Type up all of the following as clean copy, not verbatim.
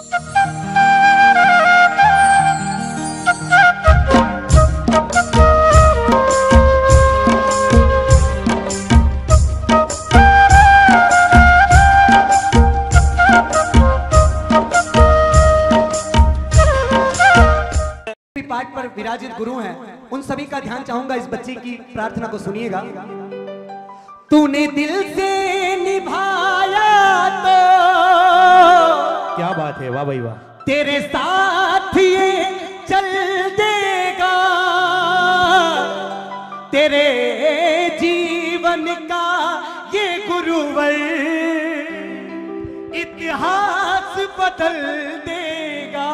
पाठ पर विराजित गुरु हैं, उन सभी का ध्यान चाहूंगा। इस बच्ची की प्रार्थना को सुनिएगा। तूने दिल से निभाया तो क्या बात है, वाह भाई वाह। तेरे साथ ये चल देगा, तेरे जीवन का ये गुरुवर इतिहास बदल देगा।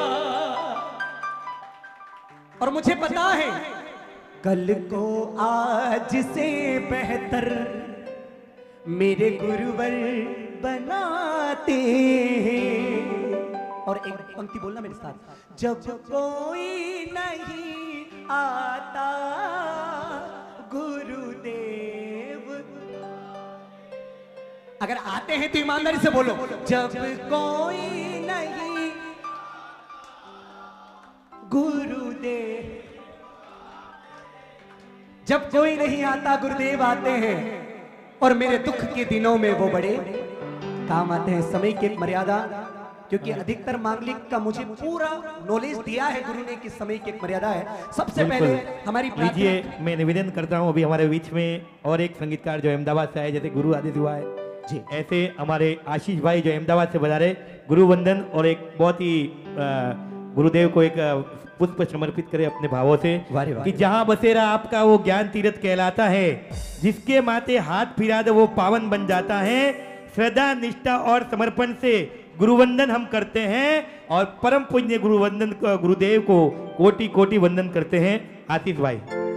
और मुझे पता है कल को आज से बेहतर मेरे गुरुवर बनाते हैं। और एक पंक्ति बोलना मेरे साथ। जब कोई नहीं आता गुरुदेव, अगर आते हैं तो ईमानदारी से बोलो, जब कोई नहीं गुरुदेव, जब कोई नहीं आता गुरुदेव आते हैं। और मेरे दुख के दिनों में वो बड़े काम आते हैं। समय की एक मर्यादा, क्योंकि अधिकतर मांगलिक का मुझे पूरा नॉलेज दिया है गुरु ने कि समय की एक मर्यादा है। सबसे पहले हमारी लीजिए, मैं निवेदन करता हूँ अभी हमारे बीच में और एक संगीतकार जो अहमदाबाद से आए, जैसे गुरु आदित्य हुआ है जी, ऐसे हमारे आशीष भाई जो अहमदाबाद से बजा रहे गुरु वंदन, और एक बहुत ही गुरुदेव को एक पुष्प समर्पित करे अपने भावों से कि जहां बसेरा आपका वो ज्ञान तीर्थ कहलाता है, जिसके माथे हाथ फिरा दे वो पावन बन जाता है। श्रद्धा निष्ठा और समर्पण से गुरुवंदन हम करते हैं और परम पूज्य गुरुवंदन गुरुदेव को कोटि कोटि वंदन करते हैं। आतिश भाई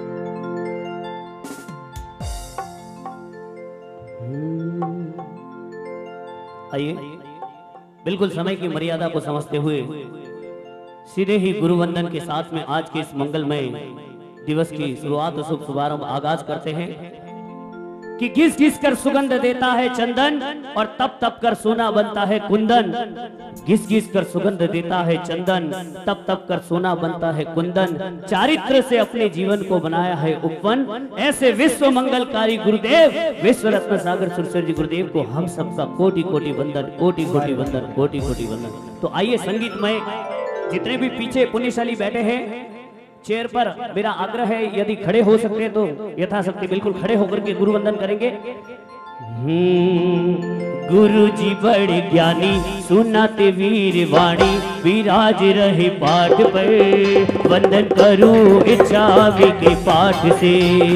आइए, बिल्कुल समय की मर्यादा को समझते हुए सीधे ही गुरुवंदन के साथ में आज के इस मंगलमय दिवस की शुरुआत और शुभ शुभारंभ आगाज करते हैं कि घिस घिस कर सुगंध देता है चंदन और तप तप कर सोना बनता है कुंदन। घिस घिस कर सुगंध देता है चंदन, तप तप कर सोना बनता है कुंदन। चारित्र से अपने जीवन को बनाया है उपवन। ऐसे विश्व मंगलकारी गुरुदेव विश्व रत्न सागर सुरसर जी गुरुदेव को हम सबका कोटि कोटि वंदन, कोटि कोटि वंदन, कोटि कोटि वंदन। तो आइए संगीतमय जितने भी पीछे पुण्यशाली बैठे हैं चेयर पर, मेरा आग्रह है यदि खड़े हो सकते हैं तो यथाशक्ति बिल्कुल खड़े होकर के गुरु वंदन करेंगे। गुरु जी बड़े ज्ञानी सुनाते वीर वाणी, विराज रहे पाठ पर वंदन करूं इच्छा के पाठ से।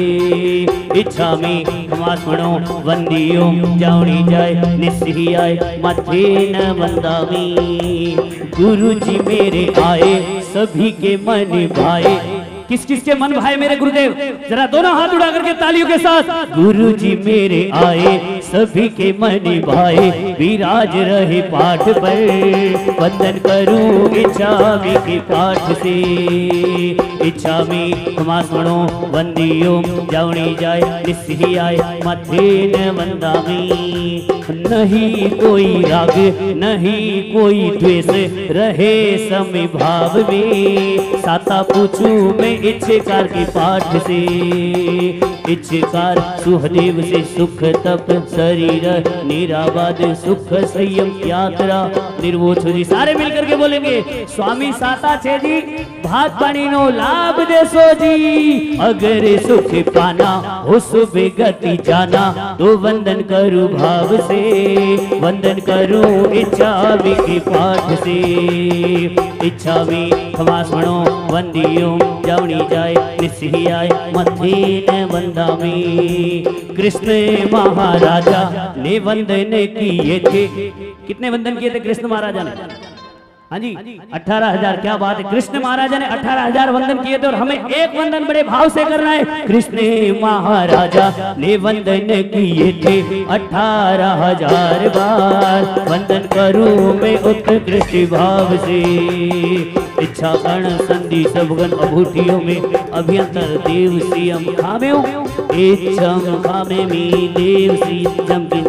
इच्छा में सुनो वंदियों जाऊनी जाए निस्सी आए माथे न वंदामी। गुरु जी मेरे आए सभी के मन भाए। किस किस के मन भाए मेरे गुरुदेव? जरा दोनों हाथ उड़ा करके तालियों के साथ। गुरु जी मेरे आए सभी के मन भाए, विराज रहे पाठ पर वंदन करूं इच्छा के पाठ से। इच्छा में क्षमा सुनो वंदियों जाऊनी जाए निस्सी आए माथे न वंदामी। नहीं कोई राग नहीं कोई द्वेष रहे समय भाव में। साता पूछूं मैं इच्छेकार के पाठ से। इच्छेकार सुखदेव से सुख तप शरीर निराबाद सुख संयम यात्रा निर्वोच जी। सारे मिलकर के बोलेंगे स्वामी साता छे जी भाग पानी नो लाभ देसो जी। अगर सुख पाना हो सुबह गति जाना तो वंदन करूं भाव से। वंदन करूं इच्छा के पाठ से। इच्छा में क्षमा सुनो वंदियों जाऊनी जाए निस्सी आए मथे न वंदामी। कृष्ण महाराजा ने वंदन किए थे। कितने वंदन किए थे कृष्ण महाराजा ने? हाँ जी 18,000। क्या बात है, कृष्ण महाराजा ने 18,000 वंदन किए थे और हमें एक वंदन बड़े भाव से करना है। कृष्ण महाराजा ने वंदन किए थे 18,000 बार। वंदन करूं मैं उत्कृष्ट भाव से। इच्छा कर्ण संधि सबगन अभूतियों में अभ्यंतर देव सियम खामे। इच्छम खामे में देव सी जम की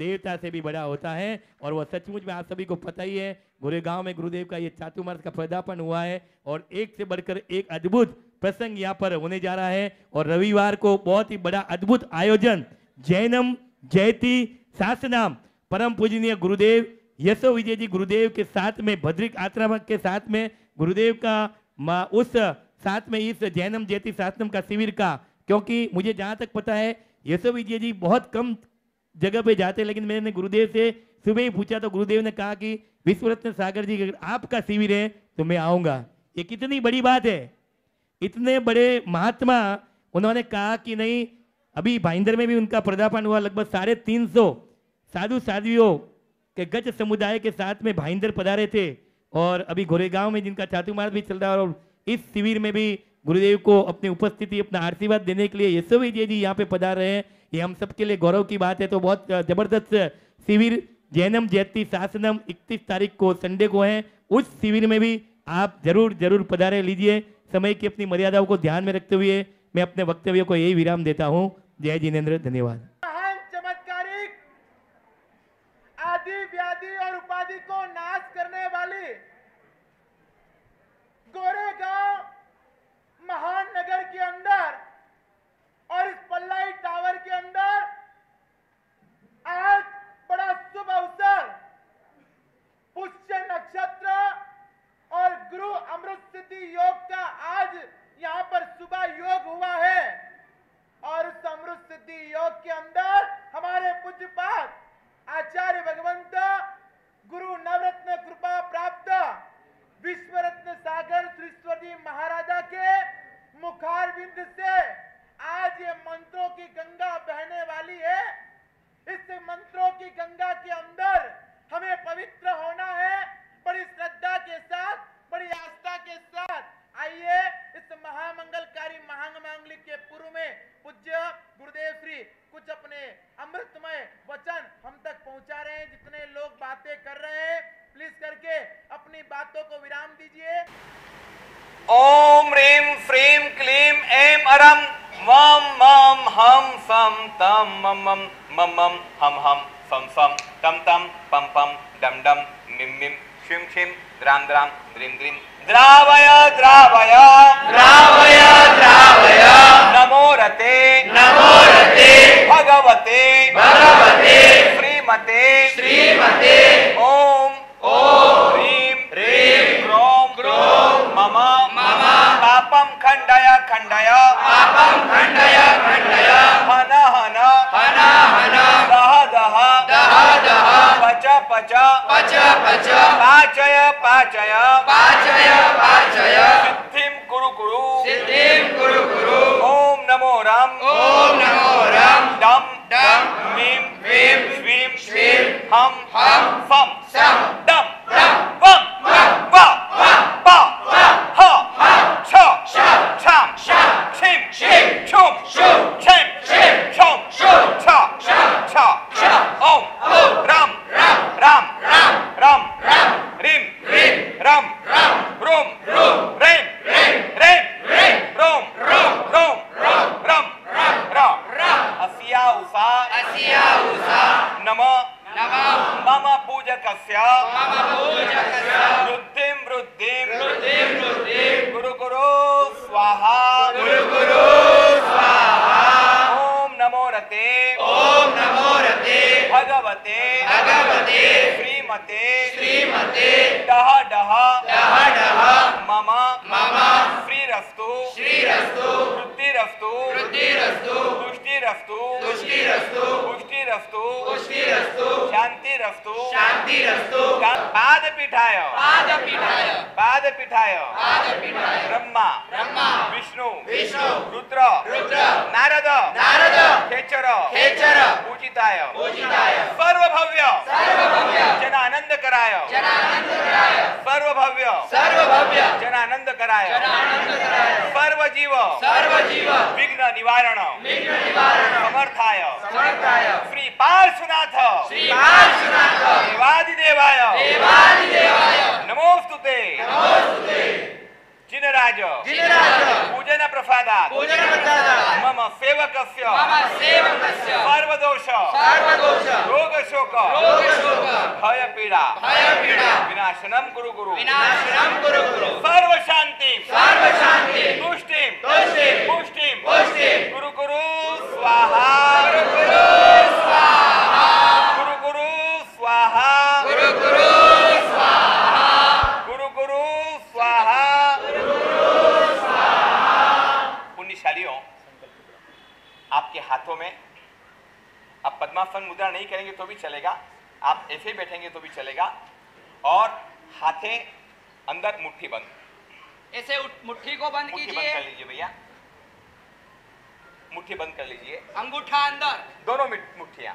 देवता से भी बड़ा होता है। और वह सचमुच में आप सभी को पता ही है, गोरेगांव में गुरुदेव का ये चातुर्मास का पदार्पण हुआ है और एक से बढ़कर एक अद्भुत प्रसंग यहाँ पर होने जा रहा है। और रविवार को बहुत ही बड़ा अद्भुत आयोजन जैनम जयती शासनाम परम पूजनीय गुरुदेव यशो विजय जी गुरुदेव के साथ में भद्रिक आश्रम के साथ में गुरुदेव का उस साथ में इस जैनम जयती शासनम का शिविर का, क्योंकि मुझे जहाँ तक पता है यशो विजय जी बहुत कम जगह पे जाते हैं, लेकिन मैंने गुरुदेव से सुबह ही पूछा तो गुरुदेव ने कहा कि विश्वरत्न सागर जी अगर आपका शिविर है तो मैं आऊंगा। ये कितनी बड़ी बात है, इतने बड़े महात्मा। उन्होंने कहा कि नहीं, अभी भाईंदर में भी उनका पदार्पण हुआ, लगभग 350 साधु साध्वियों के गज समुदाय के साथ में भाईंदर पधारे थे। और अभी गोरेगांव में जिनका चातुर्मास भी चल रहा है और इस शिविर में भी गुरुदेव को अपनी उपस्थिति अपना आशीर्वाद देने के लिए यशो विजय जी यहाँ पे पधार रहे हैं, ये हम सबके लिए गौरव की बात है। तो बहुत जबरदस्त शिविर जैनम जयती शासनम 31 तारीख को संडे को है, उस शिविर में भी आप जरूर पधारे लीजिए। समय की अपनी मर्यादाओं को ध्यान में रखते हुए मैं अपने वक्तव्य को यही विराम देता हूँ। जय जिनेन्द्र, धन्यवाद। महान चमत्कारिक आदि व्याधि और उपाधि को नाश करने वाली गोरेगांव महान नगर के अंदर और इस पल्लाई टावर के अंदर आज बड़ा शुभ अवसर पुष्य नक्षत्र और गुरु अमृत सिद्धि योग का आज यहाँ पर सुबह योग हुआ है। और उस अमृत सिद्धि योग के अंदर हमारे पूज्यपाद आचार्य भगवंत गुरु नवरत्न कृपा प्राप्त विश्वरत्न सागर श्रीश्वर जी महाराजा के मुखारविंद से आज ये मंत्रों की गंगा बहने वाली है। इस मंत्रों की गंगा के अंदर हमें पवित्र होना है, बड़ी श्रद्धा के साथ, बड़ी आस्था के साथ। आइए इस महामंगलकारी महामांगलिक के पूर्व में पूज्य गुरुदेव श्री कुछ अपने अमृतमय वचन हम तक पहुंचा रहे हैं। जितने लोग बातें कर रहे हैं प्लीज करके अपनी बातों को विराम दीजिए। ओम ह्रीं श्रीं क्लीं ऐं अरं वम मम हम सम तम मम मम मम मम हम सम सम तम तम पम पम डम डम मिम मिम शिम शिम द्राम द्राम द्रीम द्रीम द्रावय द्रावय द्रावय द्रावय नमो रते भगवते श्रीमते ओम ह्रीं क्रोम मम पापम खंडय हन दह पच पाचय सिद्धिं कुरु ओम नमो राम डम मीम स्वीं हम फम डम वम वा पा ह छ छम छिम छुम छिम छुम छ ओम राम रीम रम रोम रेम रोम रम अस्या उषा नमः मम पूजकस्य वृद्धिं गुरु स्वाहा ओम नमो रते भगवते श्रीमते डह मम श्रीरस्तु वृद्धिरस्तु पुष्टिरस्तु शांतिरस्तु पाद पीठाय ब्रह्मा विष्णु रुद्र नारद खेचर पूजिताय सर्वभव्य जनानंद कराय सर्वभव्य जनानंद कराय सर्वजीव विघ्न निवारण समर्थाय श्री पार्श्वनाथ देवादिदेवाय नमोस्तुते जिनराज पूजन प्रसादात् मम सेवकस्य सर्वदोष रोग शोक भय पीड़ा विनाशनम गुरु गुरु सर्व शांति तुष्टि पुष्टि गुरु गुरु स्वाहा गुरु गुरु स्वाहा गुरु गुरु स्वाहा गुरु गुरु स्वाहा गुरु गुरु स्वाहा पुण्यशालियों, आपके हाथों में आप पद्मासन मुद्रा नहीं करेंगे तो भी चलेगा, आप ऐसे बैठेंगे तो भी चलेगा, और हाथे अंदर मुट्ठी बंद, ऐसे मुट्ठी को बंद मुट्ठी बंद कीजिए, कर लीजिए भैया, मुट्ठी बंद कर लीजिए, अंगूठा अंदर, दोनों मुट्ठियां।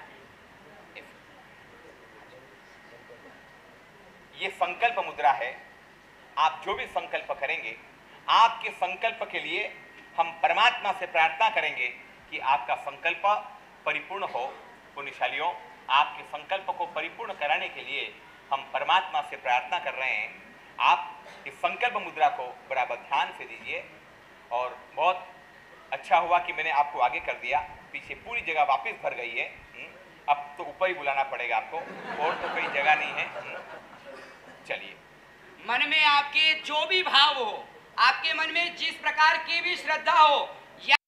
ये संकल्प मुद्रा है। आप जो भी संकल्प करेंगे, आपके संकल्प के लिए हम परमात्मा से प्रार्थना करेंगे कि आपका संकल्प परिपूर्ण हो। पुण्यशालियों, आपके संकल्प को परिपूर्ण कराने के लिए हम परमात्मा से प्रार्थना कर रहे हैं। आप इस संकल्प मुद्रा को बराबर ध्यान से दीजिए, और बहुत अच्छा हुआ कि मैंने आपको आगे कर दिया, पीछे पूरी जगह वापस भर गई है। अब तो ऊपर ही बुलाना पड़ेगा आपको, और तो कोई जगह नहीं है। चलिए, मन में आपके जो भी भाव हो, आपके मन में जिस प्रकार की भी श्रद्धा हो या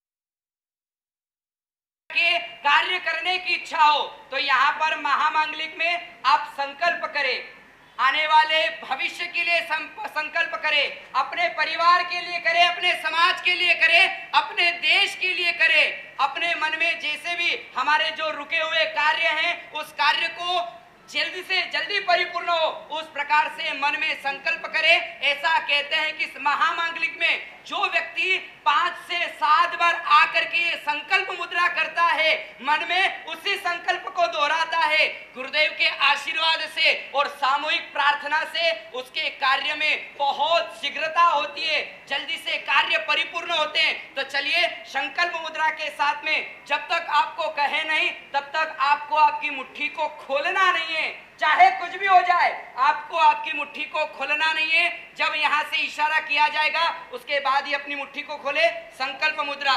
के कार्य करने की इच्छा हो, तो यहाँ पर महामांगलिक में आप संकल्प करें, आने वाले भविष्य के लिए संकल्प करें, अपने परिवार के लिए करें, अपने समाज के लिए करें, अपने देश के लिए करें, अपने मन में जैसे भी हमारे जो रुके हुए कार्य हैं उस कार्य को जल्दी से जल्दी परिपूर्ण हो, उस प्रकार से मन में संकल्प करें। ऐसा कहते हैं कि इस महामांगलिक में जो व्यक्ति 5 से 7 बार आकर के संकल्प मुद्रा करता है, मन में उसी संकल्प को दोहराता है, गुरुदेव के आशीर्वाद से और सामूहिक प्रार्थना से उसके कार्य में बहुत शीघ्रता होती है, जल्दी से कार्य परिपूर्ण होते हैं। तो चलिए, संकल्प मुद्रा के साथ में जब तक आपको कहे नहीं तब तक आपको आपकी मुट्ठी को खोलना नहीं है, चाहे कुछ भी हो जाए, आपको आपकी मुट्ठी को खोलना नहीं है। जब यहां से इशारा किया जाएगा उसके बाद ही अपनी मुट्ठी को खोले। संकल्प मुद्रा।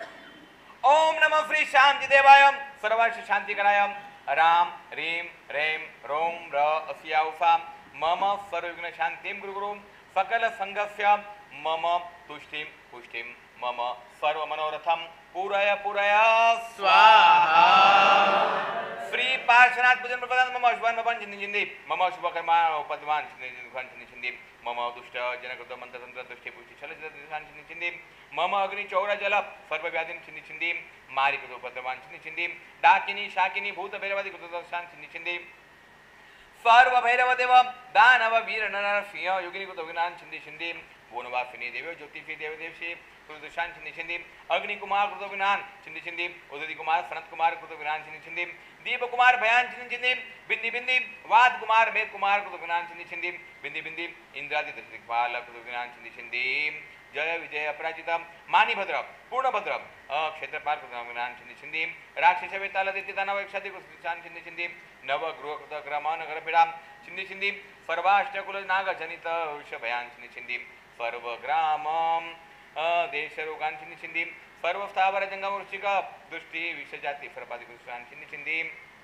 ओम नमः श्री शांति देवाय सर्वश्री शांति कराय राम रीम रेम रोम र अस्या उषा मम सर्वविघ्न शांतिं गुरु गुरु सकल संगस्य मम तुष्टिं पुष्टिं मम सर्व मनोरथम पूरय पूरय स्वाहा। श्री पार्श्वनाथ पूजन प्रदान मम शुभन भवन चिन्ह चिन्हि मम शुभकर्मा उपद्वान चिन्ह चिन्हि मम दुष्ट जनकृत मंत्र तंत्र दुष्टि पुष्टि छल चिन्ह चिन्हि मम अग्नि चौर जल सर्व व्याधिं चिन्ह चिन्हि मारि कृत उपद्वान चिन्ह चिन्हि डाकिनी शाकिनी भूत भैरवादि कृत शान चिन्ह चिन्हि सर्व भैरव देव दानव वीर नर सिंह योगिनी कृत विज्ञान चिन्ह चिन्हि भुवनवासिनी देव ज्योतिषी देव देवशी कृतशान चिन्ह चिन्हि अग्नि कुमार कृत विज्ञान चिन्ह चिन्हि उदति कुमार सनत कुमार कृत विज्ञान चिन्ह चिन्हि दीप कुमार भयान चिन्ह चिन्हि बिंदी बिंदी वाद कुमार मेघ कुमार कृत विज्ञान चिन्ह चिन्हि बिंदी बिंदी इंद्रादि दिक्पाल कृत विज्ञान चिन्ह चिन्हि जय विजय अपराजित मानिभद्र पूर्णभद्र क्षेत्रपाल कृत विज्ञान चिन्ह चिन्हि राक्षस वेताल दैत्य दानव यक्षादि कृतशान चिन्ह चिन्हि नव गृह कृत ग्राम नगर पीड़ा चिन्ह चिन्हि सर्वाष्टकुल नाग जनित भयान चिन्ह चिन्हि सर्व ग्राम देश रोगान चिन्ह चिन्हि सर्व स्थावर जंगम वृश्चिक दृष्टि विष जाति सर्वादि कृष्णान चिन्ह चिन्हि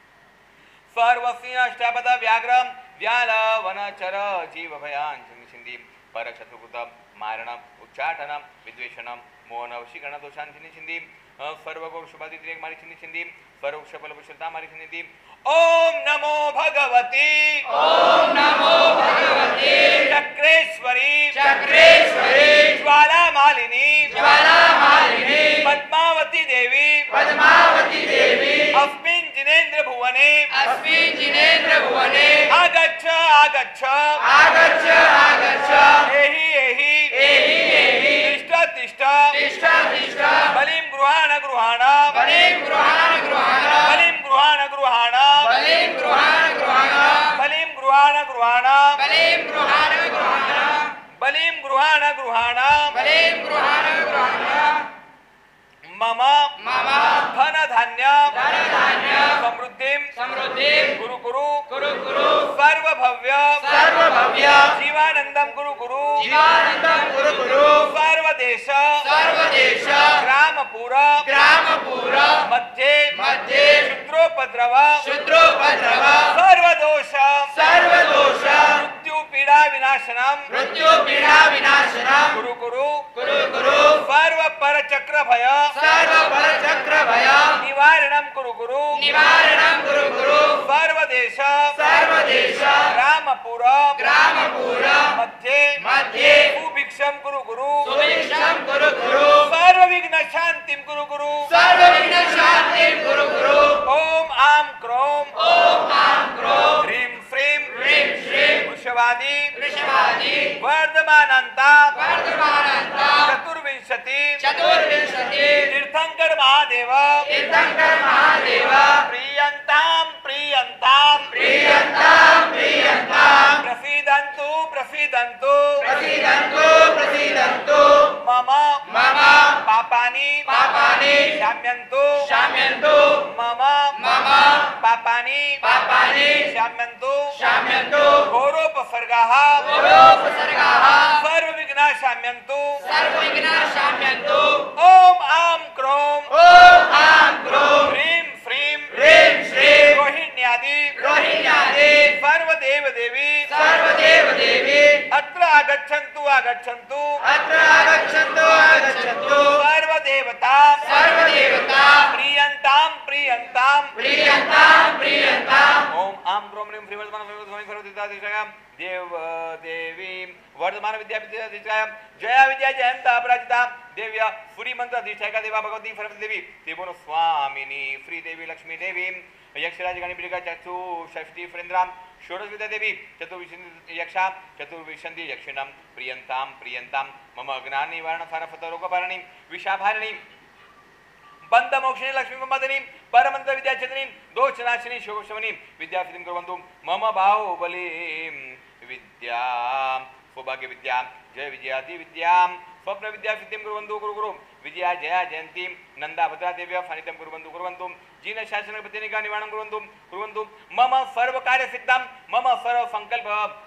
सर्व सिंह अष्टापद व्याघ्र व्याल वनचर जीव भयान चिन्ह चिन्हि पर शत्रुकृत मारण उच्चाटन विद्वेषण मोहन वशीकरण दोषान चिन्ह चिन्हि सर्व गौषुभादि मारि चिन्ह चिन्हि सर्व वृषबल वृषलता मारि चिन्हि ओम नमो भगवती चक्रेश्वरी ज्वाला मालिनी पद्मावती देवी अस्मिन् जिनेन्द्र भुवने आगच्छ एहि तिष्ठ बलिं गृहाण बलिं गृहाण मम धन धान्य समृद्धिं गुरु सर्वभव्य जीवानंदम गुरु सर्वदेश ग्रामपुर मध्ये क्षुद्रोपद्रव सर्वदोष मृत्यु पीड़ा विनाशनम कुरु कुरु सर्व पर चक्र भय निवारणम कुरु कुरु सर्वदेश ग्रामपुर मध्ये सुभिक्षम कुरु कुरु सर्व विघ्न शांतिम कुरु कुरु ओम आम क्रोम ह्रीं श्रीं वृषभादि वर्धमानंता चतुर्विंशति तीर्थंकर महादेव प्रियंताम प्रसीदन्तु मम पापानि शाम्यन्तु मम पापानि शाम्यन्तु घोरोपसर्गाः सर्वविघ्ना शाम्यन्तु ओम आम क्रोम ह्रीं श्रीं रोहिण्यादि सर्वदेव देवी अत्र आगच्छन्तु सर्वदेवता प्रियंताम ओम आम क्रोम ह्रीं श्रीं वर्धमान देव देवी वर्धमान विद्यापीठाधिष्ठाय जया विद्या जयंता अपराजिता देव्या सूर्य मंत्र अधिष्ठायिका देवा भगवती सरस्वती देवी त्रिभुवन स्वामिनी श्री देवी लक्ष्मी देवी यक्षराज गणिपिका चक्षु षष्ठी फ्रेंद्राम षोडश विद्या देवी चतुर्विंशति यक्षा चतुर्विंशति यक्षिणम प्रियंताम मम अज्ञान निवारण सारफत रोगपारणी विषाभारिणी बंद मोक्षिणी लक्ष्मी मदनी परमंत्र विद्या चंद्री दोषनाशिनी शोभशमनी विद्यासिद्धिं कुर्वन्तु मम बाहुबली विद्या सौभाग्य विद्या जय विजयाति विद्या स्वप्न विद्या सिद्धिं कुर्वन्तु गुरु विजया जया जयंती नंदा भद्रा देव्या फानित्यं कुर्वन्तु जीन शासन प्रतिनिका निवारणं कुर्वन्तु मम सर्व कार्य सिद्धां मम सर्व संकल्प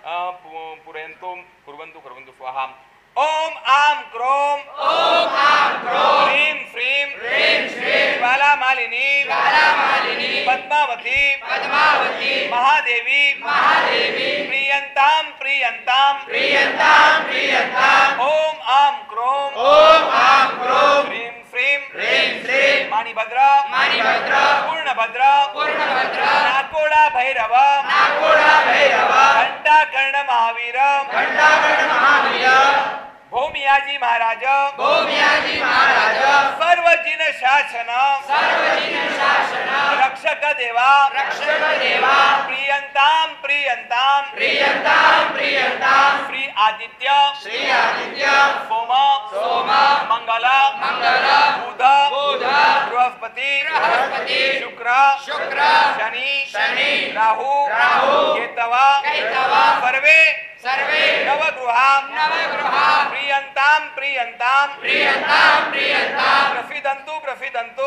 कुर्वन्तु स्वाहा ओम आम क्रोम ह्रीं श्रीं ज्वाला मालिनी पद्मावती महादेवी प्रियंताम ओम आम क्रोम ह्रीं श्रीं माणिभद्र पूर्णभद्र नाकोड़ा भैरव घंटा कर्ण महावीर भूमियाजी महाराज सर्वजिन शासन रक्षक देवा प्रियंताम श्री आदित्य सोम मंगल बुध बृहस्पति शुक्र शनि राहु केतवा सर्वे नवगृहा प्रियंताम प्रसीदन्तु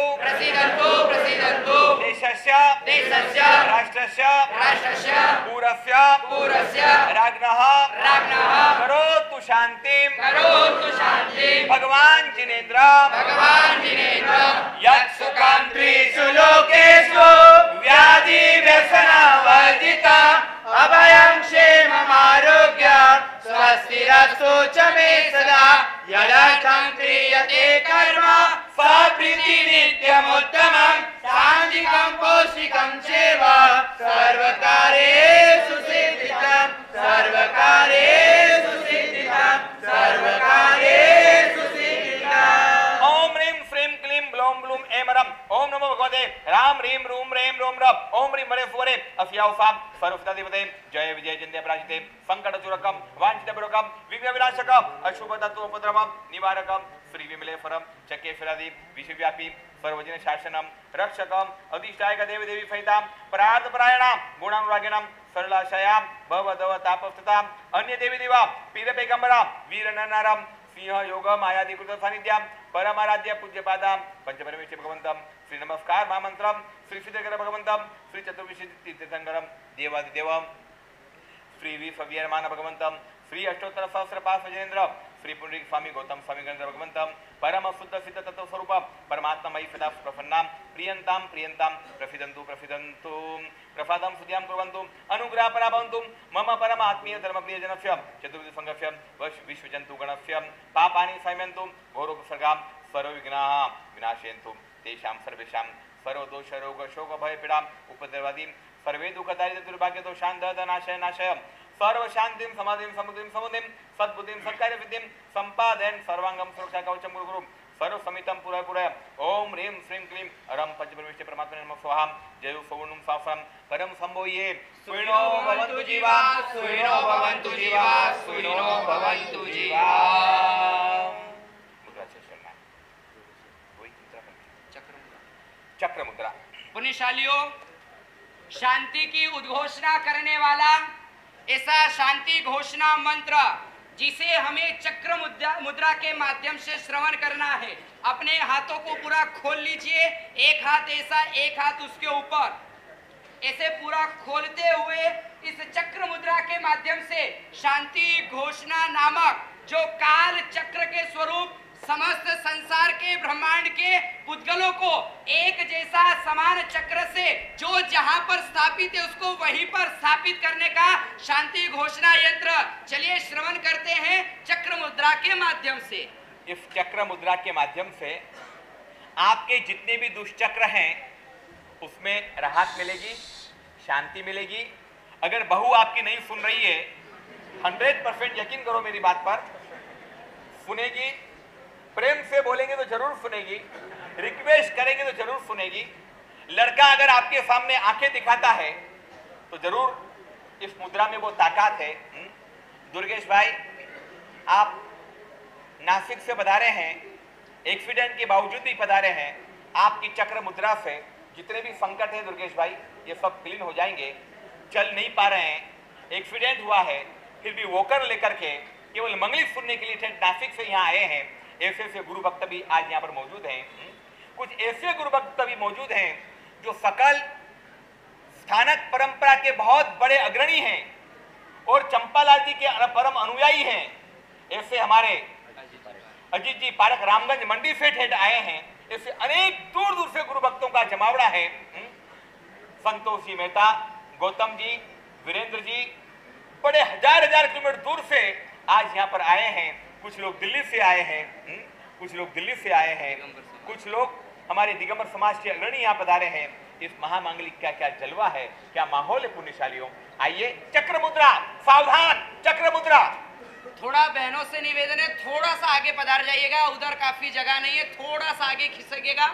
देशस्य राष्ट्रस्य पूरस्य राज्ञः करोतु शान्तिं भगवान जिनेन्द्र यत्सुखं त्रिषु लोकेषु व्याधि व्यसनवर्जिता अभयं क्षेममारोग्य स्वस्तिरस्तु च मे सदा यदर्थं क्रियते कर्म सप्रीति नित्यमुत्तमं साङ्गिकं पौष्टिकं चैव सर्वकार्येषु सिद्धिदं ओम ह्रीं श्रीं क्लीं ब्लौं ब्लूं ऐं रं ओम नमो भगवते राम ह्रीं रूं रें रों रं ओम ह्रीं हरे स्वरे अस्यावसां सर्वसदा देवते जय विजय जयन्ते पराजिते संकटचूरकं वाञ्छितपुरकं विघ्नविनाशकं अशुभतत्वोपद्रवं निवारकं श्री विमलेश्वरं चकेश्वरादि विश्वव्यापी सर्वजन शासनम रक्षकम अधिष्ठायक देवी देवी फैताम परार्थपरायणां गुणानुरागिणां सरलाशयां भवदवतापस्ततां अन्य देवी देवा पीर पैगंबरा वीर नरनाराम सिंह योग मायाधिकृत सानिध्यां परमाराध्य पूज्यपादां पंचपरमेश्वर भगवंतं श्री नमस्कार महामंत्रं श्री सिद्धेश्वर भगवंतं श्री चतुर्विंशति तीर्थंकरं देवादिदेवं श्री विश्वव्यमान भगवंतं श्री अष्टोत्तर सहस्रपाद भजनेन्द्र श्री पुंडरीक स्वामी गौतम स्वामी गणेश भगवंत परम शुद्ध सिद्ध तत्व स्वरूप परमात्मा मयि सदा प्रसन्नाम प्रियंताम प्रियंताम प्रफिदन्तु प्रफिदन्तु प्रसादं सुध्यां कुर्वन्तु अनुग्रह पराभवन्तु मम परम आत्मीय धर्म प्रिय जनस्य चतुर्विध संघस्य विश्वजन्तु गणस्य पापानि क्षम्यन्तु घोरोपसर्गां सर्वविघ्नाः विनाशयन्तु तेषां सर्वेषां सर्वदोष रोग शोक भय पीड़ा उपद्रवादि सर्वे दुख दारिद्र्य दुर्भाग्य दोषान् नाशय नाशय सर्व शांतिं समाधिं समुद्रिं समुदिं सद्बुद्धिं सत्कार्य विद्धिं संपादयन् सर्वांगं सुरक्षा कवचं गुरु सर्व समितं पुरय पुरय ओम ह्रीं श्रीं क्लीं रं पंचपरमेश्वर परमात्मने नमः स्वाहा जय सवर्णं साफरं परम संभोये सुइनो भवन्तु जीवा सुइनो भवन्तु जीवा सुइनो भवन्तु जीवा मुद्रा से चलना वही चक्र मुद्रा पुण्यशालियों, शांति की उद्घोषणा करने वाला ऐसा शांति घोषणा मंत्र जिसे हमें चक्र मुद्रा के माध्यम से श्रवण करना है। अपने हाथों को पूरा खोल लीजिए, एक हाथ ऐसा एक हाथ उसके ऊपर, ऐसे पूरा खोलते हुए इस चक्र मुद्रा के माध्यम से शांति घोषणा नामक जो काल चक्र के स्वरूप समस्त संसार के ब्रह्मांड के पुद्गलों को एक जैसा समान चक्र से जो जहां पर स्थापित है उसको वहीं पर स्थापित करने का शांति घोषणा यंत्र चलिए श्रवण करते हैं चक्र मुद्रा के माध्यम से। इस चक्र मुद्रा के माध्यम से आपके जितने भी दुष्चक्र हैं उसमें राहत मिलेगी, शांति मिलेगी। अगर बहू आपकी नहीं सुन रही है 100% यकीन करो मेरी बात पर, सुनेगी, प्रेम से बोलेंगे तो जरूर सुनेगी, रिक्वेस्ट करेंगे तो जरूर सुनेगी। लड़का अगर आपके सामने आंखें दिखाता है तो जरूर इस मुद्रा में वो ताकत है। दुर्गेश भाई, आप नासिक से पधारे हैं, एक्सीडेंट के बावजूद भी पधारे हैं। आपकी चक्र मुद्रा से जितने भी संकट है दुर्गेश भाई ये सब क्लीन हो जाएंगे। चल नहीं पा रहे हैं, एक्सीडेंट हुआ है, फिर भी वोकर लेकर के केवल मंगलिक सुनने के लिए नासिक से यहाँ आए हैं। ऐसे ऐसे गुरु भक्त भी आज यहाँ पर मौजूद हैं। कुछ ऐसे गुरु भक्त भी मौजूद हैं जो सकल स्थानक परंपरा के बहुत बड़े अग्रणी हैं और चंपालाल जी के परम अनुयायी हैं। ऐसे हमारे अजीत जी पारक रामगंज मंडी से ठेठ आए हैं। ऐसे अनेक दूर दूर से गुरु भक्तों का जमावड़ा है। संतोष जी मेहता, गौतम जी, वीरेंद्र जी बड़े हजार हजार किलोमीटर दूर से आज यहाँ पर आए हैं। कुछ लोग दिल्ली से आए हैं, कुछ लोग दिल्ली से आए हैं, कुछ लोग हमारे दिगंबर समाज के अग्रणी यहाँ पधारे हैं। इस महामांगलिक क्या क्या जलवा है, क्या माहौल है पुण्यशालियों। आइए चक्र मुद्रा, सावधान चक्र मुद्रा। थोड़ा बहनों से निवेदन है, थोड़ा सा आगे पधार जाइएगा, उधर काफी जगह नहीं है, थोड़ा सा आगे खिसकेगा।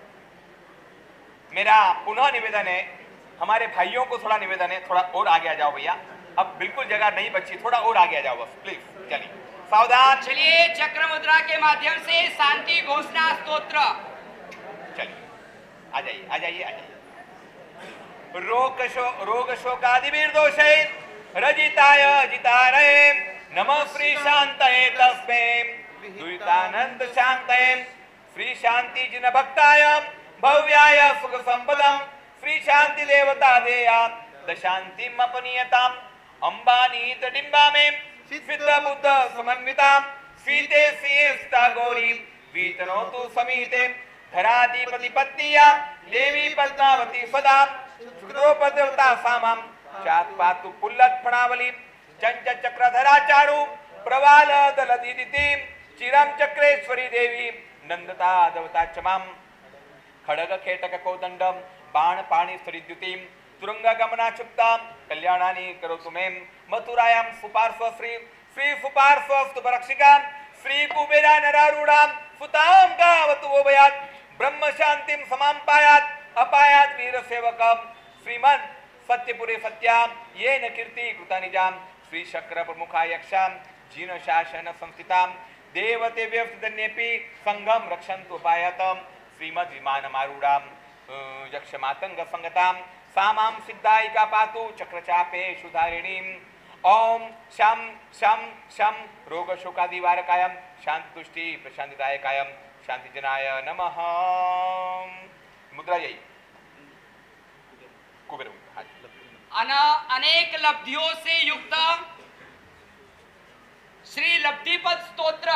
मेरा पुनः निवेदन है, हमारे भाइयों को थोड़ा निवेदन है, थोड़ा और आगे आ जाओ भैया, अब बिल्कुल जगह नहीं बची, थोड़ा और आगे आ जाओ बस प्लीज। चलिए सावधान। चलिए चक्र मुद्रा के माध्यम से शांति घोषणा स्तोत्र। चलिए आ जाइए आ जाइए आ जाइए। रोग शोकादिर्दोषे रजिताय जितारये नमः श्री शांतये तस्मै द्वैतानंद शांतये श्री शांति जिन भक्ताय भव्याय सुख संपदम श्री शांति देवता देया दशांतिम अपनीयताम अंबानी तडिंबा में सिद्ध बुद्ध समन्विता सीते सीस्ता गौरी वीतनोतु समीते धराधिपति पत्निया देवी पद्मावती सदा शुक्रोपदेवता सामम चात पातु पुल्लत फणावली चंच चक्रधरा चारु प्रवाल दलदिति चिरम चक्रेश्वरी देवी नंदता देवता चमाम खड़ग खेटक कोदंडम बाण पाणी सरिद्युतिम तुरंग गमना चुप्ता कल्याणानि करोतु मे मथुरायां सुपार्श्व श्री श्री सुपार्श्व स्तुपरक्षिका श्री कुबेरा नरारूढ़ा सुतां गावतु वोभयात् ब्रह्म शांतिं समां पायात् अपायात् वीर सेवकं श्रीमन् सत्यपुरे सत्यां येन कीर्ति कृता निजां श्री शक्र प्रमुखा यक्षां जीन शासन संस्थितां देवते व्यवस्थितन्येपि संघं रक्षन्तु उपायतं श्रीमद् विमानमारूढ़ां यक्ष मातंग संगतां सामां सिद्धायिका पातु चक्रचापे सुधारिणीं ओम शम शम शम रोग शोकादिवारकायं शांति तुष्टि प्रशांतिदायकायं शांतिजनाय नमः। मुद्रा यही कुबेर अनेक लब्धियों से युक्त श्री लब्धिपद स्तोत्र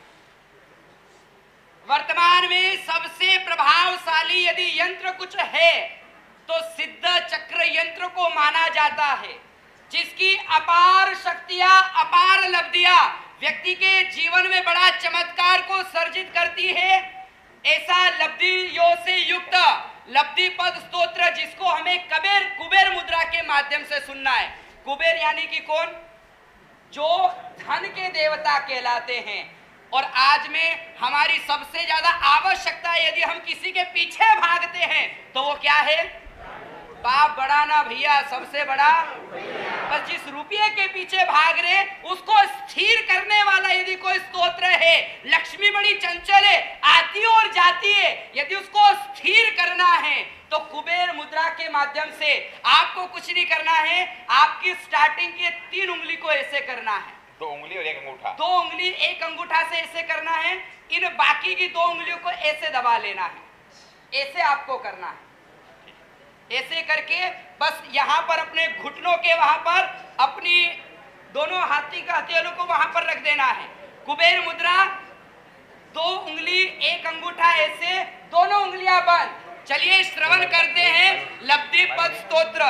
वर्तमान में सबसे प्रभावशाली यदि यंत्र कुछ है तो सिद्ध चक्र यंत्र को माना जाता है, जिसकी अपार शक्तियां, अपार लब्धियां व्यक्ति के जीवन में बड़ा चमत्कार को सर्जित करती है। ऐसा लब्धियों से युक्त लब्धिपद स्तोत्र जिसको हमें कुबेर मुद्रा के माध्यम से सुनना है। कुबेर यानी कि कौन? जो धन के देवता कहलाते हैं। और आज में हमारी सबसे ज्यादा आवश्यकता यदि हम किसी के पीछे भागते हैं तो वो क्या है? बाप बड़ा ना भैया, सबसे बड़ा। बस जिस रुपये के पीछे भाग रहे उसको स्थिर करने वाला यदि कोई स्तोत्र है, लक्ष्मी बड़ी चंचल है, आती और जाती है, यदि उसको स्थिर करना है तो कुबेर मुद्रा के माध्यम से आपको कुछ नहीं करना है। आपकी स्टार्टिंग की 3 उंगली को ऐसे करना है, 2 उंगली और 1 अंगूठा, 2 उंगली 1 अंगूठा से ऐसे करना है। इन बाकी की 2 उंगलियों को ऐसे दबा लेना है, ऐसे आपको करना है। ऐसे करके बस यहाँ पर अपने घुटनों के वहां पर अपनी दोनों हाथी का हथेलियों को वहां पर रख देना है। कुबेर मुद्रा, 2 उंगली 1 अंगूठा ऐसे, दोनों उंगलियां बंद। चलिए श्रवण करते हैं लब्धिपद स्तोत्र,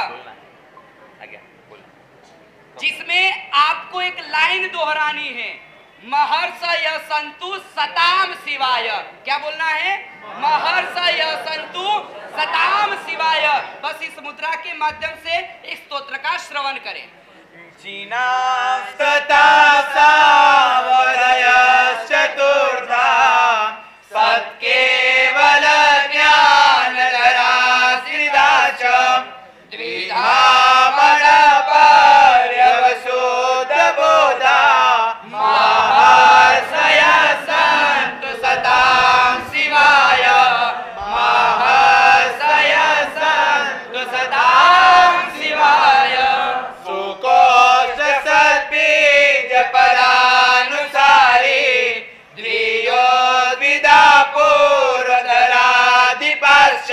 जिसमें आपको एक लाइन दोहरानी है। महर्षय संतु सताम शिवाय। क्या बोलना है? महर्षय संतु सताम शिवाय। बस इस मुद्रा के माध्यम से इस स्तोत्र का श्रवण करें। चतुर्धा सत्केवल ज्ञान धराश्रिदाच द्विधा पर्यवसोद बोधा महर्षय संतु सतां शिवाय। महर्षय संतु सतां शिवाय। सुकोश सद्बीज पदानुसारी द्वियोद्विधा पूर्वधराधिपार्श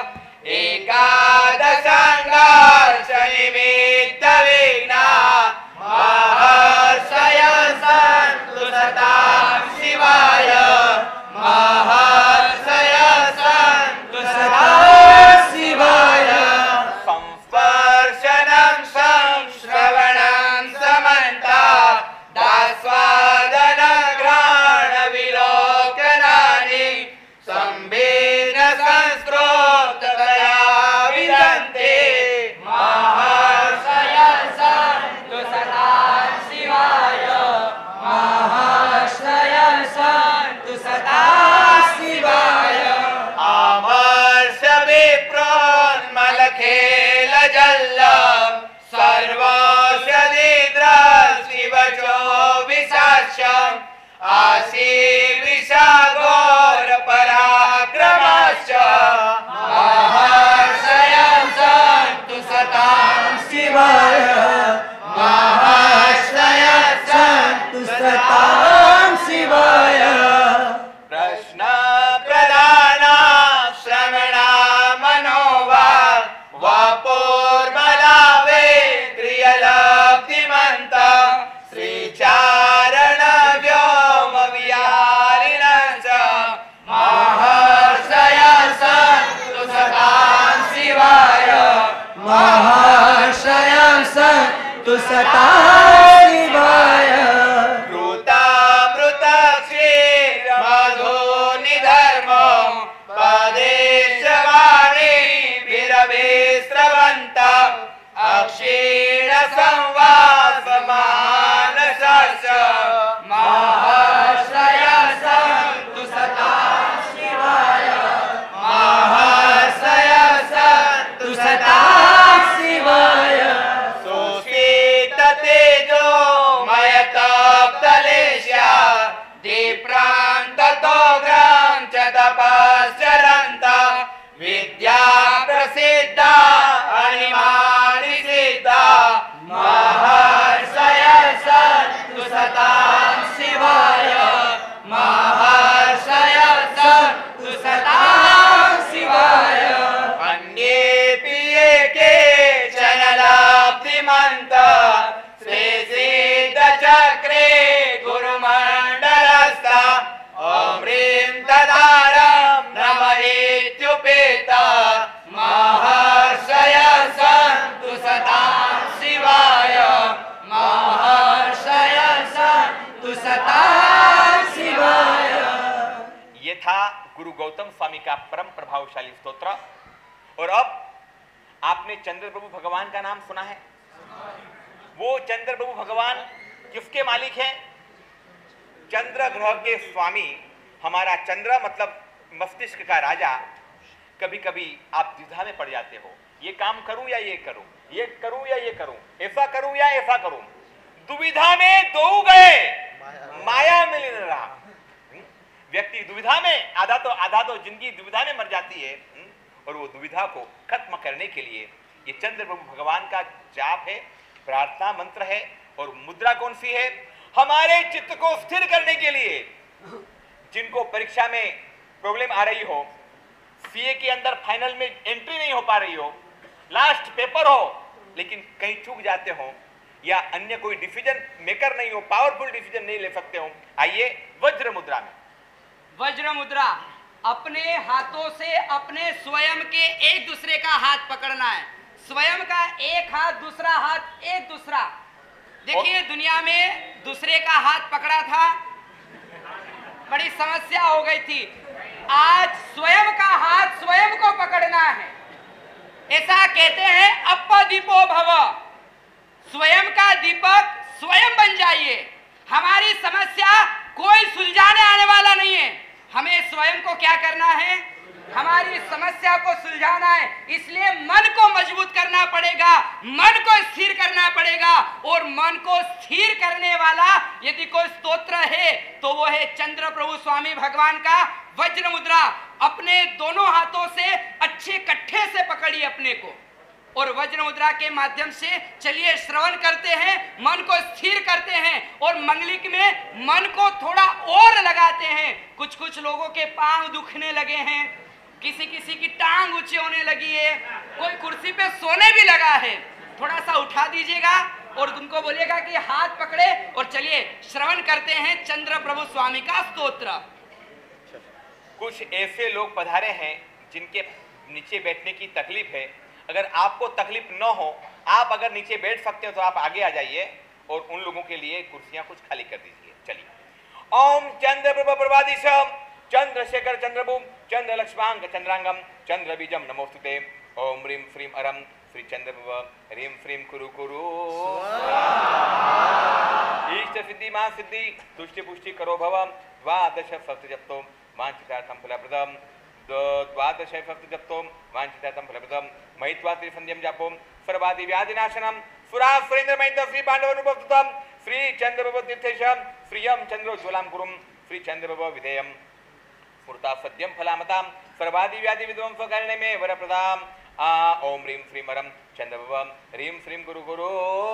एकादशांगार्ष निमित्त विघ्ना महर्षय संतु सतां शिवाय। महर्षय संतु सतां शिवाय। संस्पर्शनं संश्रवणं समन्ता दास्वादन घ्राण विलोकनानि संवेद संस्रोततया विदन्ते। महर्षय संतु सतां शिवाय। महर्षय संतु सतां शिवाय। आमर्ष विप्रोन्मलखेल जल्लम सर्वौषधिद्रशिवचो विशास्यम् आशी विशाघोर पराक्रमश्च। महर्षय संतु सतां शिवाय। महर्षय संतु सतां शिवाय। प्रश्न प्रधान श्रवणा मनोवा वापोर्मलावे क्रियलब्धिमन्त श्रीचारण व्योम विहारिणश्च। महर्षय संतु सतां शिवाय। महर्षय संतु सतां शिवाय। कृतामृत क्षीर मधु निधर्मो पदेशवाणी विरविस्रवन्त अक्षीण संवास मानसश्च। महर्षय संतु सतां शिवाय। महर्षय संतु सतां शिवाय। सुशीत तेजो मय तप्तलेश्या दीप्रान्ततो ग्राम च तपश्चरन्त विद्या प्रसिद्धा अणिमानि सिद्धा। महर्षय संतु सतां शिवाय। महर्षय संतु सतां शिवाय। अन्येऽपि ये केचन लब्धिमन्त श्रीसिद्धचक्रे गुरु गौतम स्वामी का परम प्रभावशाली स्तोत्र। और अब आपने चंद्र प्रभु भगवान का नाम सुना है। वो चंद्र प्रभु भगवान किसके मालिक हैं? चंद्र ग्रह के स्वामी। हमारा चंद्र मतलब मस्तिष्क का राजा। कभी कभी आप द्विधा में पड़ जाते हो, ये काम करूं या ये करूं, ये करूं या ये करूं, ऐसा करूं या ऐसा करूं। दुविधा में दो गए, माया मिल रहा। व्यक्ति दुविधा में, आधा तो जिंदगी दुविधा में मर जाती है। और वो दुविधा को खत्म करने के लिए ये चंद्र प्रभु भगवान का जाप है, प्रार्थना मंत्र है। और मुद्रा कौन सी है? हमारे चित्त को स्थिर करने के लिए। जिनको परीक्षा में प्रॉब्लम आ रही हो, सीए के अंदर फाइनल में एंट्री नहीं हो पा रही हो, लास्ट पेपर हो लेकिन कहीं चूक जाते हो, या अन्य कोई डिसीजन मेकर नहीं हो, पावरफुल डिसीजन नहीं ले सकते हो, आइए वज्र मुद्रा में। वज्र मुद्रा, अपने हाथों से अपने स्वयं के एक दूसरे का हाथ पकड़ना है। स्वयं का एक हाथ, दूसरा हाथ एक दूसरा। देखिए दुनिया में दूसरे का हाथ पकड़ा था, बड़ी समस्या हो गई थी। आज स्वयं का हाथ स्वयं को पकड़ना है। ऐसा कहते हैं अप्पा दीपो भव, स्वयं का दीपक स्वयं बन जाइए। हमारी समस्या कोई सुलझाने आने वाला नहीं है, हमें स्वयं को क्या करना है? हमारी समस्या को सुलझाना है। इसलिए मन को मजबूत करना पड़ेगा, मन को स्थिर करना पड़ेगा। और मन को स्थिर करने वाला यदि कोई स्तोत्र है तो वो है चंद्र प्रभु स्वामी भगवान का वज्र मुद्रा। अपने दोनों हाथों से अच्छे कट्ठे से पकड़िए अपने को, और वज्र मुद्रा के माध्यम से चलिए श्रवण करते हैं, मन को स्थिर करते हैं। और मंगलिक में मन को थोड़ा और लगाते हैं। कुछ कुछ लोगों के पांव दुखने लगे हैं, किसी किसी की टांग ऊंची होने लगी है, कोई कुर्सी पे सोने भी लगा है। थोड़ा सा उठा दीजिएगा और उनको बोलिएगा कि हाथ पकड़े और चलिए श्रवण करते हैं चंद्र प्रभु स्वामी का स्तोत्र। कुछ ऐसे लोग पधारे हैं जिनके नीचे बैठने की तकलीफ है। अगर आपको तकलीफ न हो, आप अगर नीचे बैठ सकते हो तो आप आगे आ जाइए और उन लोगों के लिए कुर्सियां कुछ खाली कर दीजिए। चलिए। ओम चंद्र प्रभ प्रभादिशम चंद्रशेखर चंद्रभूम चंद्र लक्ष्मांग चंद्रांगम चंद्र बीजम नमोस्तुते। ओम ह्रीं श्रीं अरम श्री चंद्र प्रभ ह्रीं श्रीं कुरु कुरु इष्ट सिद्धि मां सिद्धि तुष्टि पुष्टि करो भव। द्वादश सप्त जप्तो वांछितार्थं फलप्रदम्। द्वादश सप्त जप्तो वांछितार्थं फलप्रदम्। महित्वा त्रिसंध्यं जापो सर्वादि व्याधिनाशनम्। सुरासुरेन्द्र महित श्री पांडवानुपस्थितम्। श्री चंद्र प्रभ तीर्थेशम् श्रियं चंद्रोज्ज्वलां गुरुं श्री चंद्र प्रभ विधेयम्। स्फूर्ता सद्यं फलामतां सर्वादि व्याधि विध्वंसकरणे में वरप्रदाम्। ओम ह्रीं श्रीं अरं चंद्र प्रभ ह्रीं श्रीं गुरु गुरु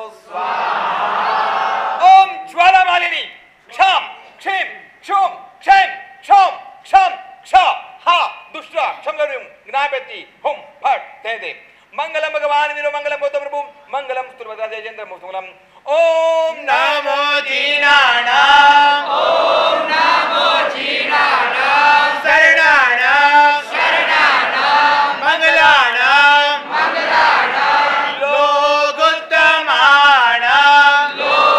स्वाहा। ओम ज्वालामालिनी क्षम क्षीं क्षुं क्षैं क्षौं क्षम क्ष हा दुष्ट क्षमगरुं ज्ञापयति हुं फट ते दे। मंगलम भगवान वीरो मंगलम गौतम प्रभु मंगलम स्तुर्वदा जयेंद्र मुक्तमंगलम। ओम नमो जीनानाम ओम नमो जीनानाम शरणानाम शरणानाम मंगलानाम मंगलानाम लोकोत्तमानाम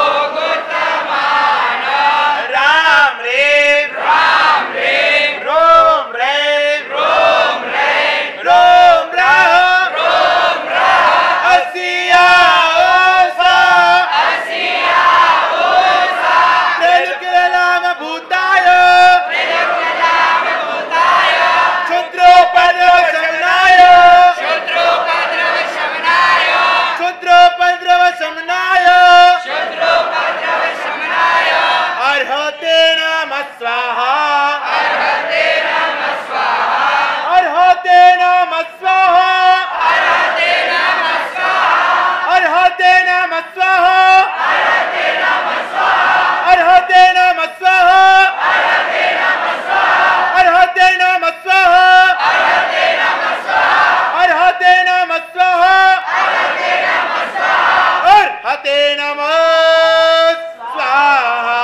लोकोत्तमानाम राम रे राम रे रोम रे रोम रे रोम राम रोम राम असिया ओसा असिया ओसा त्रिलोकनाम भूताय त्रिलोकनाम भूताय क्षुद्रोपद्रव शमनाय क्षुद्रोपद्रव शमनाय क्षुद्रोपद्रव शमनाय क्षुद्रोपद्रव शमनाय अर्हते नमः स्वाहा अर्हते नमः स्वाहा अर्हते नमः स्वाहा अर्हते नमः स्वाहा अर्हते नमः स्वाहा अर्हते नमः स्वाहा अर्हते नमः स्वाहा अर्हते नमः स्वाहा अर्हते नमः स्वाहा अर्हते नमः स्वाहा अर्हते नमः स्वाहा अर्हते नमः स्वाहा अर्हते नमः स्वाहा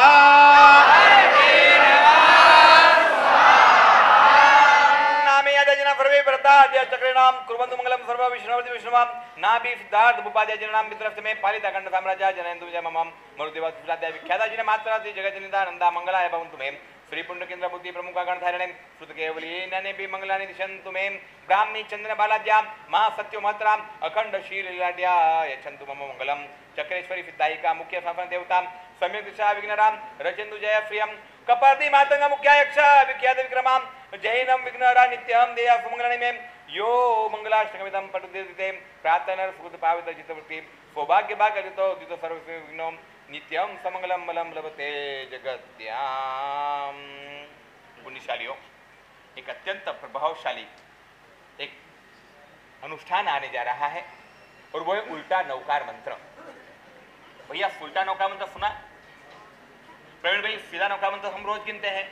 नामे यजना सर्वे व्रता चक्रेणाम कुर्वन्तु मंगलम सर्व विष्णुवति विष्णुवाम नाभि सिद्धार्थ उपाध्याय जनाम मित्रस्थ में पालिता खंड साम्राज्य जनयन्तु जय मम मरुदेवा सुराध्याय विख्याता जिने मात्रा दी जगत जनिता नंदा मंगलाय भवन्तु मे श्री पुण्यकेन्द्र बुद्धि प्रमुख गणधारिणे श्रुत केवलीनने भी मंगलानि दिशन्तु मे ब्राह्मी चंद्र बालाद्या महा सत्यो मात्रा अखंड शील लीलाद्या यच्छन्तु मम मंगलम चक्रेश्वरी सिद्धायिका मुख्य शासन देवता सम्यक दिशा विघ्नराम रचन्तु जय प्रियम कपर्दी मातंग मुख्य यक्ष विख्यात विक्रमाम जैनम विघ्नहरा नित्यम देया सुमंगलानि मे यो मंगलाष्टकमिदं पठुते प्रार्थना सुकृत पावित चित्तवृत्ति सौभाग्य भाग्यतो दितो सर्व विघ्नों नित्यम समंगलम बलम लभते जगत्याम। पुण्यशालियों, एक अत्यंत प्रभावशाली एक अनुष्ठान आने जा रहा है और वो है उल्टा नौकार मंत्र। भैया उल्टा नौकार मंत्र सुना? प्रवीण भाई सीधा नौकार मंत्र हम रोज गिनते हैं,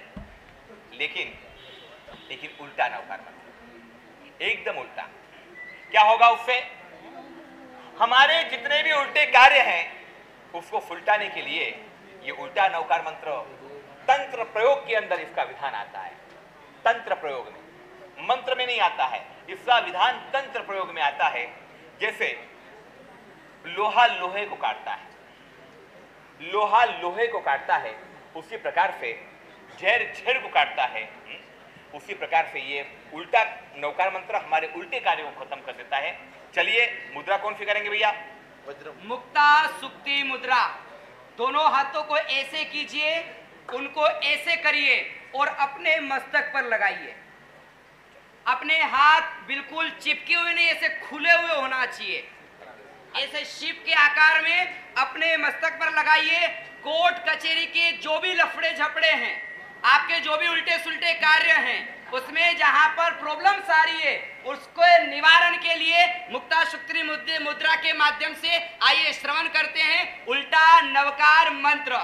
लेकिन उल्टा नौकार मंत्र एकदम उल्टा। क्या होगा उससे? हमारे जितने भी उल्टे कार्य हैं उसको सुलटाने के लिए ये उल्टा नौकार मंत्र तंत्र प्रयोग के अंदर इसका विधान आता है। तंत्र प्रयोग में, मंत्र में नहीं आता है, इसका विधान तंत्र प्रयोग में आता है। जैसे लोहा लोहे को काटता है, लोहा लोहे को काटता है, उसी प्रकार से झेर झेर को काटता है। उसी प्रकार से ये उल्टा नौकार मंत्र हमारे उल्टे कार्यों को खत्म कर देता है। चलिए मुद्रा कौन सी करेंगे भैया? मुक्ता सुक्ति मुद्रा। दोनों हाथों को ऐसे कीजिए, उनको ऐसे करिए और अपने मस्तक पर लगाइए। अपने हाथ बिल्कुल चिपके हुए नहीं, ऐसे खुले हुए होना चाहिए। ऐसे शिव के आकार में अपने मस्तक पर लगाइए। कोर्ट कचहरी के जो भी लफड़े झपड़े हैं, आपके जो भी उल्टे सुल्टे कार्य हैं, उसमें जहां पर प्रॉब्लम्स आ रही है उसको निवारण के लिए मुक्ता सुक्ति मुद्रा के माध्यम से आइए श्रवण करते हैं उल्टा नवकार मंत्र।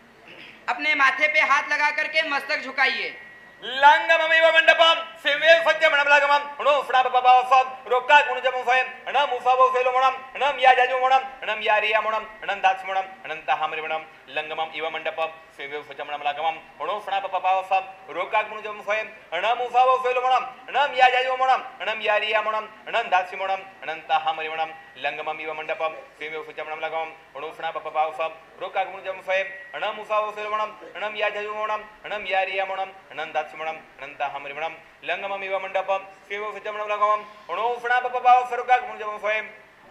अपने माथे पे हाथ लगा करके मस्तक झुकाइए। लंगममेव मंडपम सेवे सत्यमणमलगमम नो स्नापपपावसब रोक्का गुणजमं स्वयं अणम उसावो सेलोमणम अणम या जाजुमणम अणम या रियामणम अणम दाक्षमणम अनंतहामरिमणम लंगमम इव मंडपम सेवे सत्यमणमलगमम नो स्नापपपावसब रोक्का गुणजमं स्वयं अणम उसावो सेलोमणम अणम या जाजुमणम अणम या रियामणम अणम दाक्षमणम अनंतहामरिमणम लंगमम इव मंडपम सेवे सत्यमणमलगमम नो स्नापपपावसब रोक्का गुणजमं स्वयं अणम उसावो सेलोमणम अणम या जाजुमणम अणम या रियामणम अनंत अनंतहामरिमणम लंगमम इव मंडपम सेवो सत्यमणमलगमम अणो स्नापपपाव सर्वकाग मुनिजमं स्वयं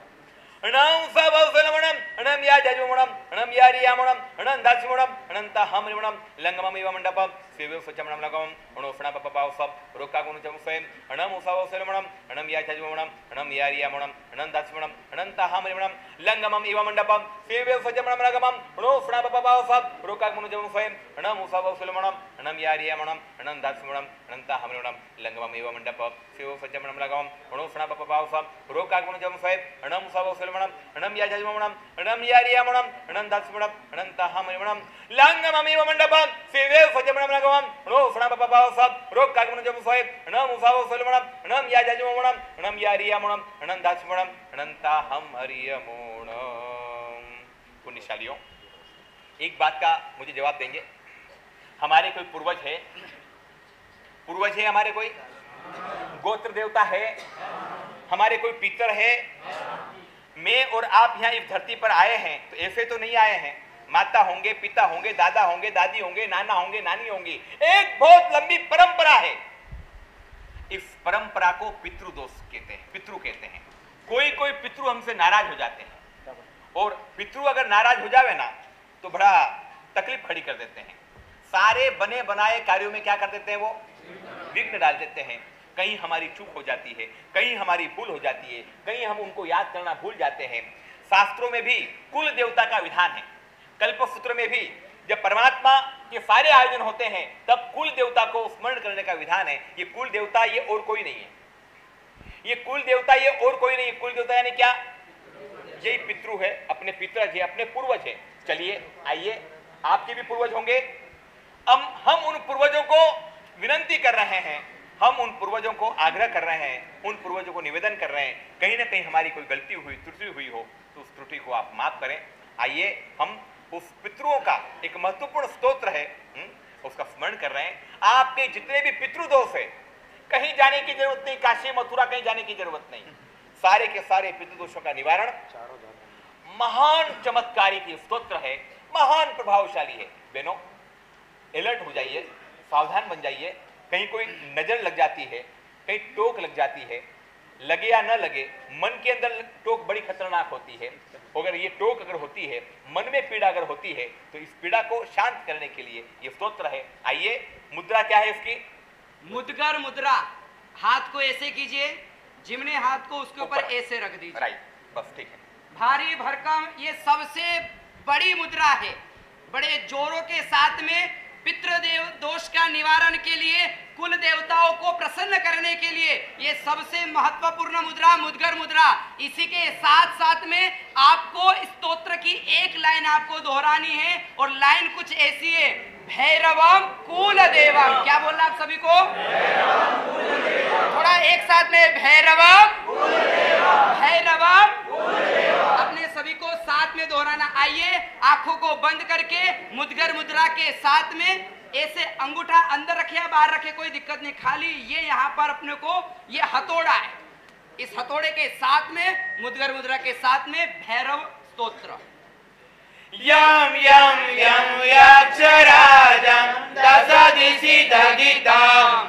अणं सवसलमणम अणं या जाजुमणम अणं या रियामणम अणं दाक्षमणम अनंतहामरिमणम लंगमम इव मंडपम सेवो सत्यमणमलगमम अणो स्नापपपाव सब रोक्का गुणजमं स्वयं अणं उसावसलमणम अणं या जाजुमणम अणं या रियामणम अणं दाक्षमणम अनंतहामरिमणम लंगमम इव मंडपम सेवो सत्यमणमलगमम अणो स्नापपपाव सब रोक्का गुणजमं स्वयं अणं उसावसलमणम अणं या रियामणम अणं दाक्षमणम अनंतहामरिमणम लंगमम इव मंडपम सेवो सत्यमणमलगमम अणो स्नापपपाव सब रोक्का गुणजमं स्वयं अणं उसावसलमणम अणं या जाजुमणम अणं या रियामणम अणं दाक्षमणम अनंतहामरिमणम लंगमम इव मंडपम सेवो सत्यमणमलगमम अणो स्नापपपाव सब रोक्का गुणजमं स्वयं अणं उसावसलमणम अणं या जाजुमणम अणं या रियामणम अणं दाक्षमणम अनंतहामरिमणम। पुण्यशालियों, एक बात का मुझे जवाब देंगे? हमारे कोई पूर्वज है? पूर्वज है हमारे कोई? गोत्र देवता है? हमारे कोई पितर है? मैं और आप यहाँ इस धरती पर आए हैं तो ऐसे तो नहीं आए हैं। माता होंगे, पिता होंगे, दादा होंगे, दादी होंगे, नाना होंगे, नानी होंगी। एक बहुत लंबी परंपरा है। इस परंपरा को पितृदोष कहते हैं, पितृ कहते हैं। कोई कोई पितृ हमसे नाराज हो जाते हैं और पितृ अगर नाराज हो जावे ना तो बड़ा तकलीफ खड़ी कर देते हैं। सारे बने बनाए कार्यों में क्या कर देते हैं? वो विघ्न डाल देते हैं। कहीं हमारी चूक हो जाती है, कहीं हमारी भूल हो जाती है, कहीं हम उनको याद करना भूल जाते हैं। शास्त्रों में भी कुल देवता का विधान है। कल्पसूत्र में भी जब परमात्मा के सारे आयोजन होते हैं तब कुल देवता को स्मरण करने का विधान है। ये कुल देवता ये और कोई नहीं है, ये कुल देवता ये और कोई नहीं है। कुल देवता यानी क्या? यही पितृ है, अपने पितर है, अपने पूर्वज है। चलिए आइए, आपके भी पूर्वज होंगे। हम उन पूर्वजों को विनंती कर रहे हैं, हम उन पूर्वजों को आग्रह कर रहे हैं, उन पूर्वजों को निवेदन कर रहे हैं, कहीं ना कहीं हमारी कोई गलती हुई, त्रुटि हुई हो तो उस त्रुटि को आप माफ करें। आइए हम उस पितरों का एक महत्वपूर्ण स्तोत्र है उसका स्मरण कर रहे हैं। आपके जितने भी पितृदोष है, कहीं जाने की जरूरत नहीं, काशी मथुरा कहीं जाने की जरूरत नहीं। सारे के सारे पितृदोषों का निवारण, महान चमत्कारी की स्तोत्र है, महान प्रभावशाली है। बहनों, अलर्ट हो जाइए, सावधान बन जाइए। कहीं कोई नजर लग जाती है, कहीं टोक लग जाती है, लगे या न लगे, मन के अंदर टोक बड़ी खतरनाक होती है। अगर ये टोक अगर होती है, मन में पीड़ा अगर होती है, तो इस पीड़ा को शांत करने के लिए ये स्तोत्र है। आइए, मुद्रा क्या है इसकी? मुद्गर मुद्रा। हाथ को ऐसे कीजिए, जिमने हाथ को उसके ऊपर ऐसे रख दीजिए। राइट, बस ठीक है। भारी भरकम, ये सबसे बड़ी मुद्रा है। बड़े जोरों के साथ में पितृदेव दोष का निवारण के लिए, कुल देवताओं को प्रसन्न करने के लिए ये सबसे महत्वपूर्ण मुद्रा मुद्गर मुद्रा। इसी के साथ साथ में आपको स्तोत्र की एक लाइन आपको दोहरानी है, और लाइन कुछ ऐसी है, भैरवम कुल देवम। क्या बोलना आप सभी को? थोड़ा एक साथ में, भैरवम भैरवम। अपने सभी को साथ में दोहराना। आइए, आंखों को बंद करके मुद्गर मुद्रा के साथ में ऐसे अंगूठा अंदर रखे या बाहर रखे, कोई दिक्कत नहीं, खाली ये यहाँ पर अपने को ये हथौड़ा है, इस हथौड़े के साथ में मुद्गर मुद्रा के साथ में भैरव स्तोत्र। यम यम यम यक्षराजं दशदिशि दगितं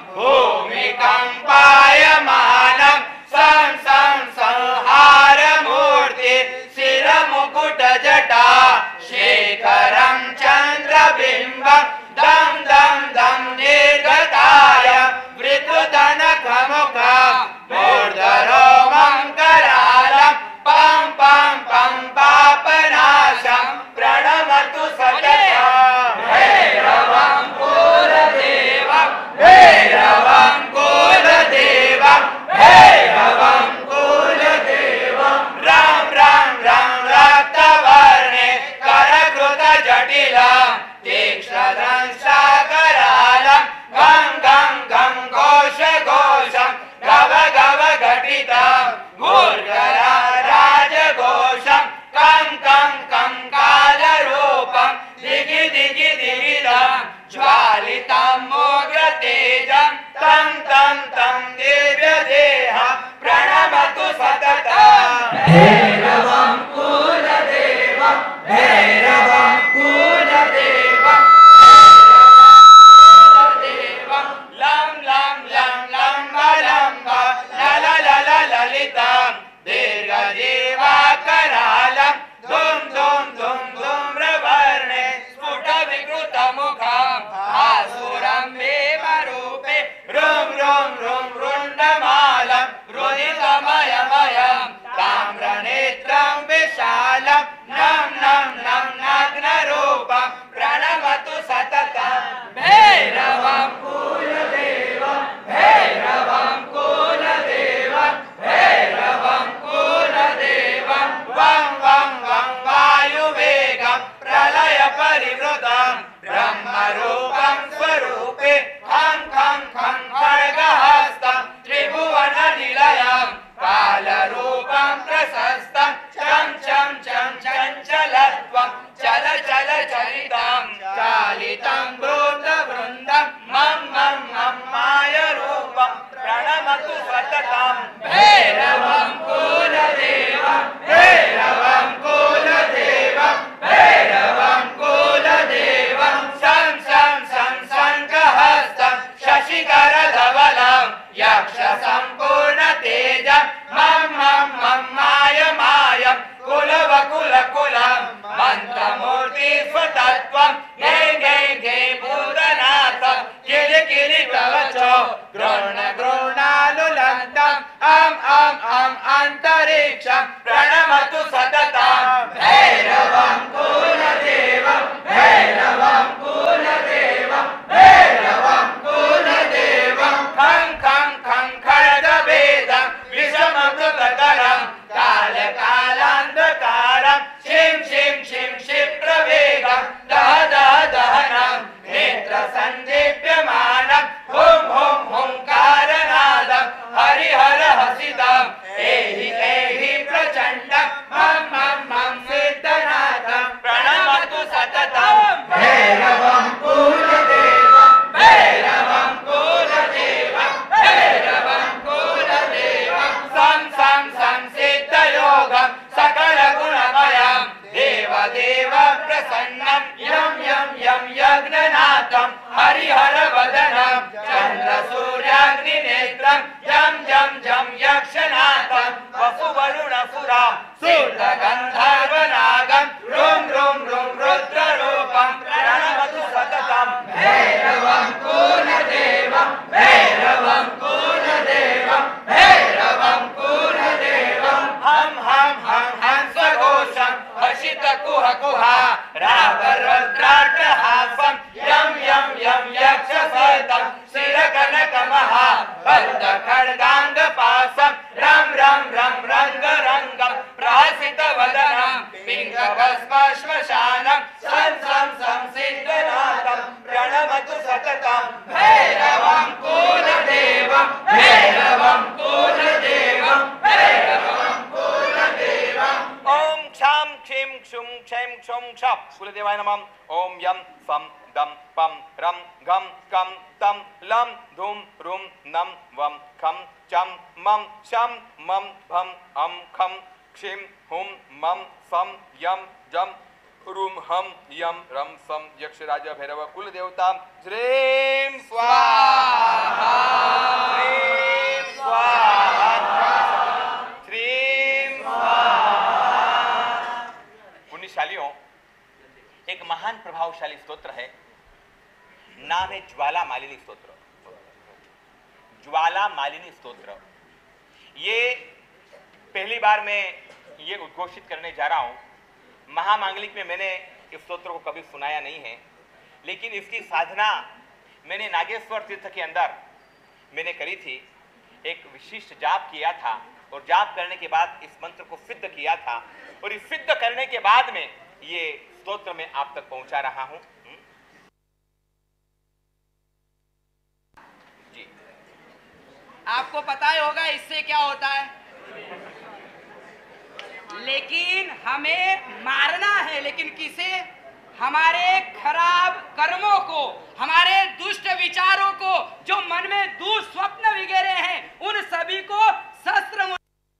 भूमिकम्पायमानं सं सं संहारमूर्ति शिरमुकुटजटा शेखरं चन्द्रबिम्बं दं दं दं निर्गताय वृत्रदनखमुखं मूर्धरोमं करालं पं पं पं पापनाशं प्रणमतु सततं भैरवं कुलदेवं भैरवं कुलदेवं भैरवं कुलदेवं राम राम राम रक्तवर्णे करकृतजटिलं तीक्ष्णदंष्ट्राकरालं गं गं गं घोषघोषं गव गव घटितं भूर्गरा राजघोषं कं कं कं कालरूपं दिगि दिगि दिगिदं ज्वालितं मोग्रतेजं तं तं तं दिव्यदेहं प्रणमतु सततं भैरवं कुलदेवं भैरवं कुलदेवं लं लं लं लम्ब लम्ब लल लल ललितं दीर्घजीवाकरालं धूम धूम धूम धूम्रवर्णे स्फुटविकृतमुखं आसुरं भीमरूपे रुं रुं रुं रुण्डमालं रुदितमयमयं ताम्रनेत्रं विशालं नं नं नं नग्नरूपं प्रणमतु सततं भैरवं कुलदेवं भैरवं कुलदेवं भैरवं कुलदेवं वं वं वं वायुवेगं प्रलय परिवृतं ब्रह्मरूपं स्वरूपे खं खं खं खड्गहस्तं त्रिभुवननिलयं कालरूपं प्रशस्तं चं चं चं चञ्चलत्वं चल चल चलितं चालितं भूतवृन्दं मं मं मं मायरूपं प्रणमतु सततं भैरवं कुलदेवं भैरवं कुलदेवं भैरवं कुलदेवं सं सं सं शङ्खहस्तं शशिकरधवलं यक्षसम्पूर्णतेजं मं मं मं मायमायं कुलवकुलकुलं मन्त्रमूर्ति स्वतत्वं घे घे घे भूतनाथ किलि किलि कवचो गृह्ण गृह्णालुलन्तं अं अं अं अन्तरिक्षं प्रणमतु सततं भैरवं कुलदेवं भैरवं कुलदेवं भैरवं कुलदेवं खं खं खं खड्गभेदं विषममृतकरं कालकालान्धकारं शिं शिं शिं क्षिप्रवेगं दह दह दहनं नेत्रसन्दीप्यमानं हुं हुं हुंकारनादं हरिहर हसितं एहि एहि प्रच सुरां सिद्ध गंधर्व नागं रुं रुं रुं रुद्र रूपं प्रणमतु सततं भैरवं कुलदेवं भैरवं कुलदेवं भैरवं कुलदेवं हम हंस घोषं हर्षित कुह कुहा राव रुद्राट्टहासं यं यं यं यक्ष सहितं शिर कनक महा बद्ध खड्गांग पासं रं रं रं रंग रंगं प्रहसित वदनं पिंग भस्म श्मशानं सं सं सं सिद्धनाथं प्रणमतु सततं भैरवं कुलदेवं भैरवं कुलदेवं भैरवं कुलदेवं ओम क्षां क्षीं क्षुं क्षैं क्षौं क्षं कुलदेवाय नमः ओम यं फं दम पम रम गम कम तम लम धूम रूम नम वम खम चम मम शम मम भम अम खम क्षिम हुम मम फम यम जम रूम हम यम रम सम यक्षराज भैरव कुल देवता ह्रीं स्वाहा ह्रीं स्वाहा ह्रीं स्वाहा। पुण्यशालियों, एक महान प्रभावशाली स्तोत्र है, नाम है ज्वाला मालिनी स्तोत्र। ज्वाला मालिनी स्तोत्र, ये पहली बार मैं ये उद्घोषित करने जा रहा हूं। महामांगलिक में मैंने इस स्तोत्र को कभी सुनाया नहीं है, लेकिन इसकी साधना मैंने नागेश्वर तीर्थ के अंदर मैंने करी थी। एक विशिष्ट जाप किया था और जाप करने के बाद इस मंत्र को सिद्ध किया था, और इस सिद्ध करने के बाद में ये स्तोत्र में आप तक पहुंचा रहा हूं। जी, आपको पता ही होगा इससे क्या होता है, लेकिन हमें मारना है। लेकिन किसे? हमारे खराब कर्मों को, हमारे दुष्ट विचारों को, जो मन में दुस्वप्न विगेरे हैं, उन सभी को शस्त्र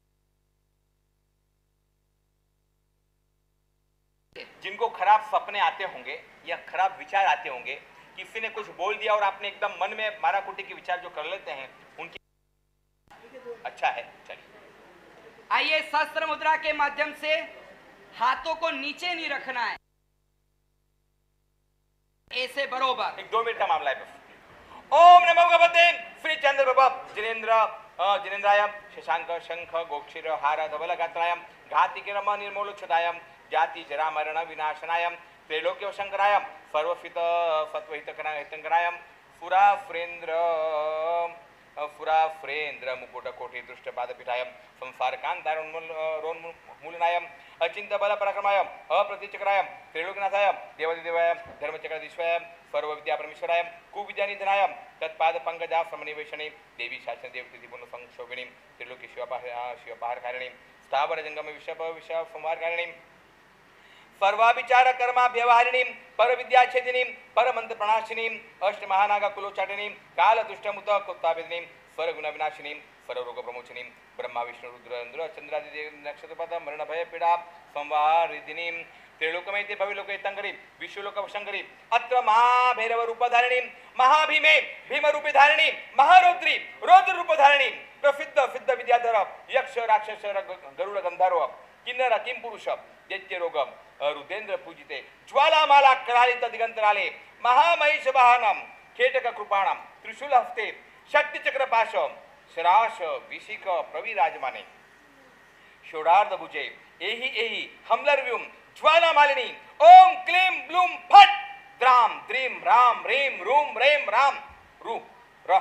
जिनको खराब सपने आते होंगे या खराब विचार आते होंगे, किसी ने कुछ बोल दिया और आपने एकदम मन में मारा कुटी के विचार जो कर लेते हैं, उनकी अच्छा है। चलिए आइए, शस्त्र मुद्रा के माध्यम से हाथों को नीचे नहीं रखना है, ऐसे बरोबर। एक 2 मिनट का मामला है बस। ओम नमो भगवते श्री चंद्र प्रभ जिनेन्द्राय शशांक शंख गोक्षीर हार धवल गात्राय घाति किरम निर्मूलोच्छदाय जाति जरा मरण विनाशनाय त्रैलोक्य शंकराय सर्वफित सत्वहितकराय फुराफ्रेन्द्र मुकुट कोटि दृष्ट पाद पिठाय संसार कांतारोन्मूलनाय अचिंत बल पराक्रमाय अप्रतिचक्राय त्रैलोक्यनाथाय देवादिदेवाय धर्मचक्राधीश्वराय सर्व विद्या परमेश्वराय कुविद्या निधनाय तत्पाद पंकजा समनिवेशने देवी शासन देवती पुण्य संक्षोभिणी त्रिलोकी शिवपहारकारिणी स्थावर जंगम विषप विषय संवारकारिणी सर्वाभिचार कर्मा व्यवहारिणी पर विद्याच्छेदिनी पर मंत्र प्रणाशिनी अष्ट महानागा कुलोचाटिनी काल दुष्टमुत कुत्तावेदिनी स्वर गुण विनाशिनी स्वर रोग प्रमोचिनी ब्रह्मा विष्णु रुद्र इंद्र चंद्रादि नक्षत्रपद मरण भय पीड़ा संवारिदिनी त्रिलोकमैते भविलोक तंगरी विश्वलोक शंकरी अत्र महाभैरव रूपधारिणी महाभीमे भीम रूपधारिणी महारौद्री रौद्र रूपधारिणी प्रसिद्ध सिद्ध विद्याधर यक्ष राक्षस गरुड़ गंधर्व किन्नर किम पुरुष दैत्य रोगम रुद्रेन्द्र पूजिते ज्वालामाला करालित दिगंतराले महामहिष वाहनम खेटक कृपाणम त्रिशूल हस्ते शक्ति चक्र पाश शराश विशिक प्रविराजमाने षोडार्ध भुजे एहि एहि हमलर्व्युम ज्वाला मालिनी ओम क्लीम ब्लूम फट द्राम द्रीम राम रेम रूम रेम राम रू र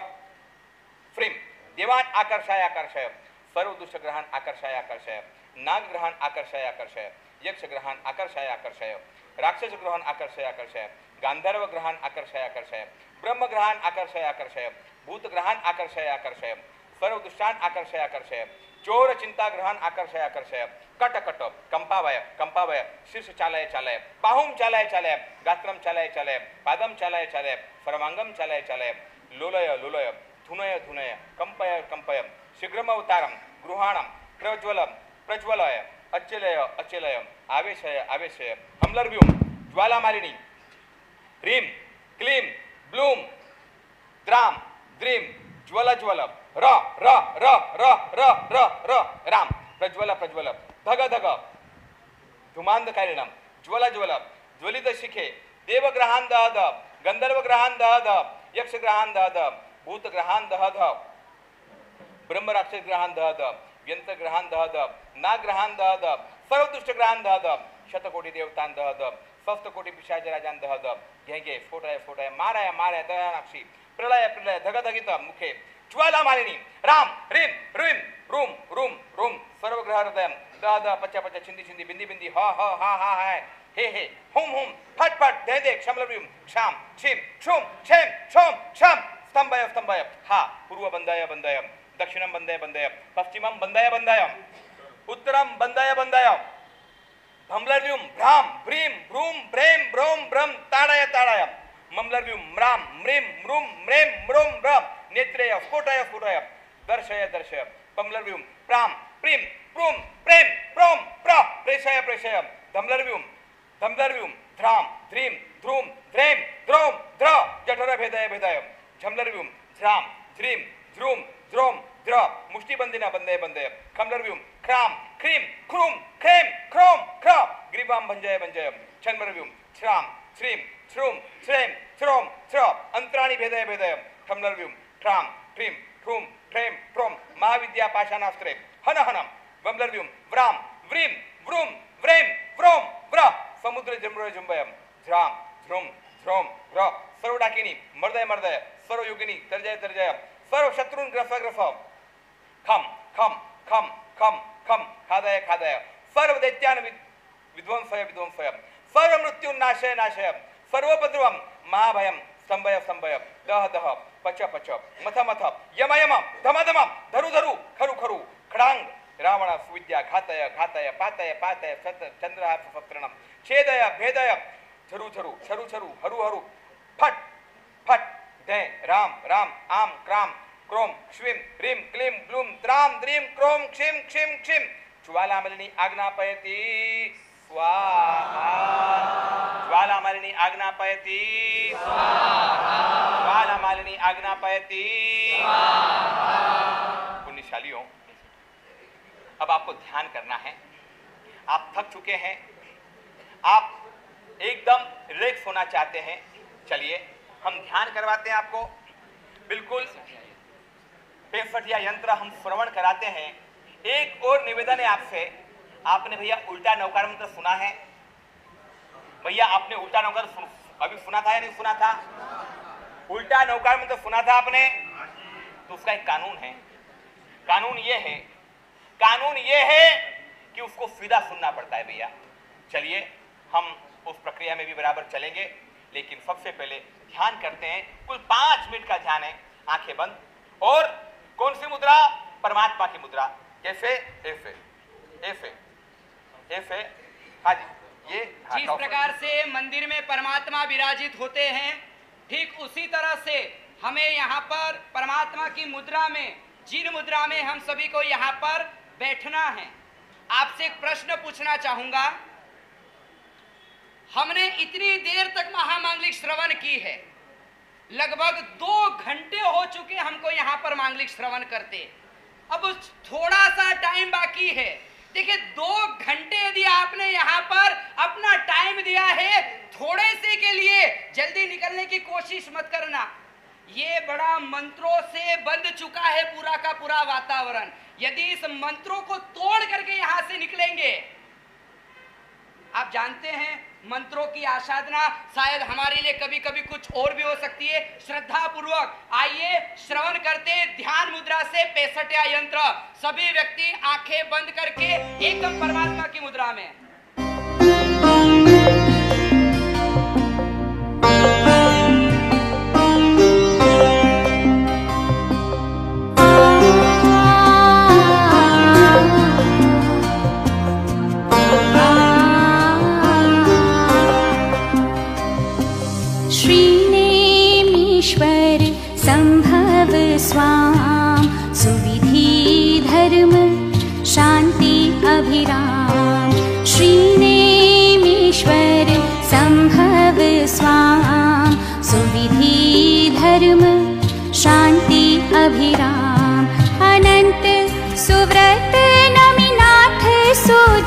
फ्रीम देवान आकर्षाय आकर्षय सर्व दुष्ट ग्रहान आकर्षाय आकर्षय नाग ग्रहान आकर्षाय आकर्षय यक्ष ग्रहान आकर्षाय आकर्षय राक्षस ग्रहान आकर्षाय आकर्षय गांधर्व ग्रहान आकर्षाय आकर्षय ब्रह्म ग्रहान आकर्षाय आकर्षय भूत ग्रहान आकर्षाय आकर्षय सर्व दुष्टान आकर्षाय आकर्षय चोर चिंता ग्रहान आकर्षाय आकर्षय कट कट कंपावय कंपावय शीर्ष चालय चालय बाहुम चालय चालय गात्रम चालय चालय पादम चालय चालय परमांगम चालय चालय लोलय लोलय धुनय धुनय कंपय कंपय शीघ्रम अवतारम गृहाणम प्रज्वलम प्रज्वलय अचलय अचलय आवेशय आवेशय हमलर्व्युम ज्वाला मालिनी ह्रीम क्लीम ब्लूम द्राम द्रीम ज्वल ज्वल र र र र र र र राम प्रज्वल प्रज्वल धग धग धुमांधकारिणम ज्वल ज्वल ज्वलित शिखे देवग्रहान दह दह गंधर्व ग्रहान दह दह यक्ष ग्रहान दह दह भूत ग्रहान दह दह ब्रह्म राक्षस ग्रहान दह दह व्यंत्र ग्रहान दह दह नाग ग्रहान दह दह सर्वदुष्ट ग्रहान दह दह शतकोटि देवतान दह दह स्वस्थ कोटि पिशाच राजान दह दह घेंगे स्फोटाय माराय माराय दयानाक्षी प्रलय प्रलय धग धगित मुखे ज्वाला मालिनी राम रीम रीम रूम रूम रूम सर्वग्रह हृदय दह दह पच्चा पच्चा छिंदी छिंदी बिंदी बिंदी हा हा हा हा है हे हुम हुम फट फट दे दे क्षमलव्यूम क्षाम क्षिम क्षुम क्षेम क्षोम क्षम स्तंभय स्तंभय हा पूर्व बंदाय बंदाय दक्षिणम बंदाय बंदाय पश्चिमम बंदाय बंदाय उत्तरम बंदाय बंदाय भमलव्यूम भ्राम भ्रीम भ्रूम ब्रेम ब्रोम ब्रम ताड़ाय ताड़ाय ममलव्यूम म्राम म्रीम म्रूम म्रेम म्रूम ब्रम नेत्रय स्फोटाय स्फोटाय दर्शय दर्शय पमलव्यूम प्राम प्रीम प्रूम प्रेम प्रोम प्र प्रेषय प्रेषय धमलव्यूम धमलव्यूम ध्राम ध्रीम ध्रूम ध्रेम द्रोम द्र जठर भेदय भेदय झमलव्यूम ध्राम ध्रीम ध्रूम द्रोम द्र मुष्टि बंदिना बंदय बंदय खमलव्यूम क्राम क्रीम क्रूम क्रेम क्रोम क्र ग्रीवाम भंजय भंजय छन्मलव्यूम श्राम श्रीम श्रूम श्रेम श्रोम श्र अंतराणि भेदय भेदय खमलव्यूम ट्राम ट्रीम ट्रूम ट्रेम ट्रोम महाविद्या पाषाणास्त्रे हन हनम वमलव्यूम व्राम व्रीम व्रूम व्रेम व्रोम व्र समुद्र जम्र जुम्बयम ध्राम ध्रुम ध्रोम व्र सर्वडाकिनी मर्दय मर्दय सर्वयोगिनी तर्जय तर्जय सर्व शत्रुन ग्रफ ग्रफ खम खम खम खम खम खादय खादय सर्व दैत्यान विध्वंसय विध्वंसय सर्व मृत्यु नाशय नाशय सर्वोपद्रवम महाभयम स्तंभय स्तंभय दह दह पच पच मथ मथ यम यम धम धम धरु धरु खरु खरु खड़ांग रावण सुविद्या घातय घातय पातय पातय सत चंद्रहास सत्रणम छेदय भेदय झरु झरु छरु छरु हरु हरु फट फट दे राम राम आम क्राम क्रोम क्ष्विम ह्रीम क्लीम ग्लूम त्राम द्रीम क्रोम क्षिम क्षिम क्षिम ज्वालामलिनी आज्ञापयति स्वाहा ज्वालामलिनी आज्ञापयति स्वाहा ज्वालामलिनी आज्ञापयति स्वाहा। पुण्यशालियों, अब आपको ध्यान करना है। आप थक चुके हैं, आप एकदम रिलैक्स होना चाहते हैं। चलिए हम ध्यान करवाते हैं आपको। बिल्कुल 65 यंत्र हम श्रवण कराते हैं। एक और निवेदन है आपसे, आपने भैया उल्टा नौकार मंत्र सुना है? भैया आपने उल्टा नौकार अभी सुना था या नहीं सुना था? उल्टा नौकार मंत्र सुना था आपने? तो उसका एक कानून है। कानून ये है कि उसको सीधा सुनना पड़ता है भैया। चलिए हम उस प्रक्रिया में भी बराबर चलेंगे, लेकिन सबसे पहले ध्यान करते हैं। कुल 5 मिनट का ध्यान है। आंखें बंद। और कौन सी मुद्रा? परमात्मा की मुद्रा। कैसे? ऐसे ऐसे ऐसे। हाँ जी, ये जिस प्रकार से मंदिर में परमात्मा विराजित होते हैं, ठीक उसी तरह से हमें यहाँ पर परमात्मा की मुद्रा में, जिन मुद्रा में हम सभी को यहाँ पर बैठना है। आपसे एक प्रश्न पूछना चाहूंगा। हमने इतनी देर तक महामांगलिक श्रवण की है, लगभग 2 घंटे हो चुके हमको यहाँ पर मांगलिक श्रवण करते। अब थोड़ा सा टाइम बाकी है। देखिए 2 घंटे यदि आपने यहाँ पर अपना टाइम दिया है, थोड़े से के लिए जल्दी निकलने की कोशिश मत करना। ये बड़ा मंत्रों से बंध चुका है पूरा का पूरा वातावरण। यदि इस मंत्रों को तोड़ करके यहाँ से निकलेंगे, आप जानते हैं मंत्रों की आसाधना शायद हमारे लिए कभी कभी कुछ और भी हो सकती है। श्रद्धा पूर्वक आइए श्रवण करते ध्यान मुद्रा से 65 यंत्र। सभी व्यक्ति आंखें बंद करके एकदम परमात्मा की मुद्रा में। स्वाम सुविधि धर्म शांति अभिराम श्रीनेमीश्वर संभव स्वाम सुविधि धर्म शांति अभिराम अनंत सुव्रत नमिनाथ सु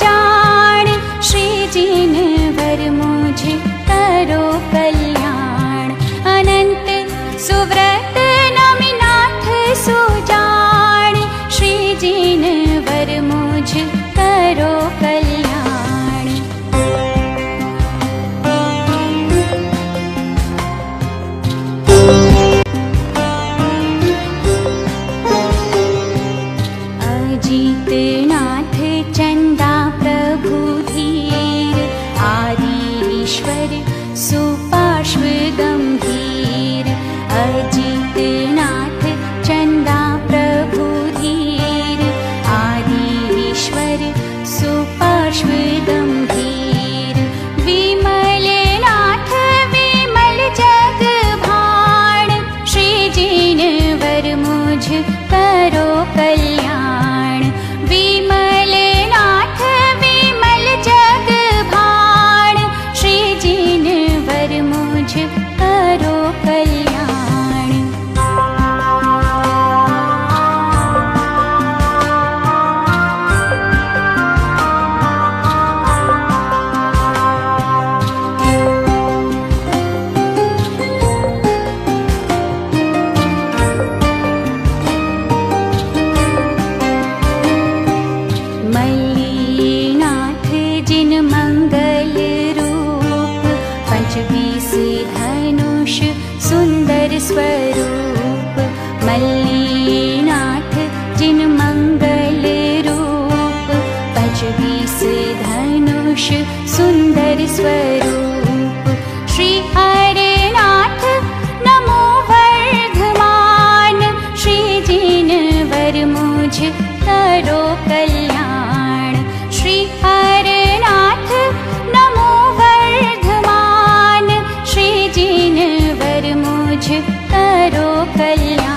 बाईस धनुष सुंदर स्वरूप श्री हरनाथ नमो वर्धमान श्री जिनवर मुझ करो कल्याण श्री हरनाथ नमो वर्धमान श्री जिनवर मुझ करो कल्याण।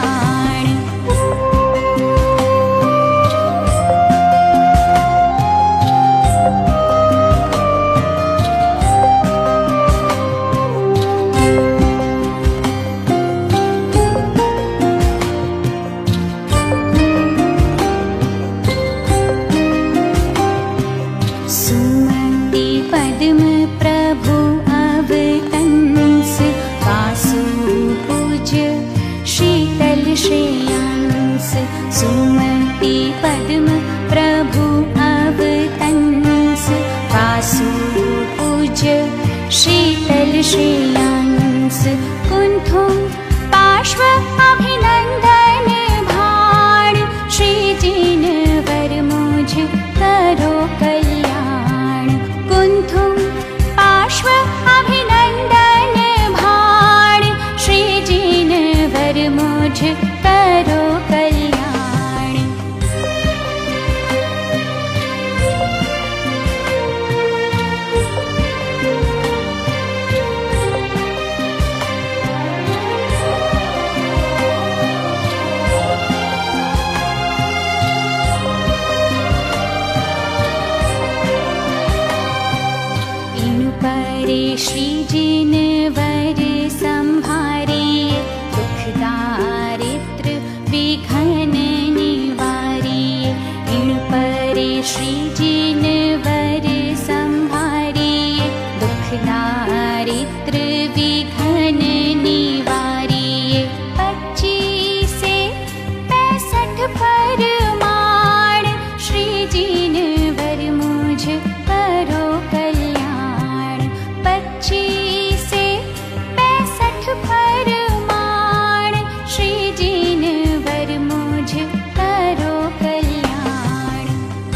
सुमति पद्म प्रभु अवतंस वासु पूज्य शीतल श्रेयांस सुमति पद्म प्रभु अवतंस वासु पूज्य शीतल श्रेयांस कुंठुम पार्श्व अभिनंदन भाण श्री जिनवर मुझ करो कल्याण कुंठुम पार्श्व अभिनंदन भाण श्री जिनवर मुझ करो कल्याण। इन परे श्री जिनवर संहारे दुख दारिद्र विघन निवारिये इन परे श्री जिनवर संहारिये दुख दारिद्र विघन निवारिये 25 से 65 परमाण श्री जिनवर मुझ करो कल्याण 25 से 65 परमाण श्री जिनवर मुझ करो कल्याण।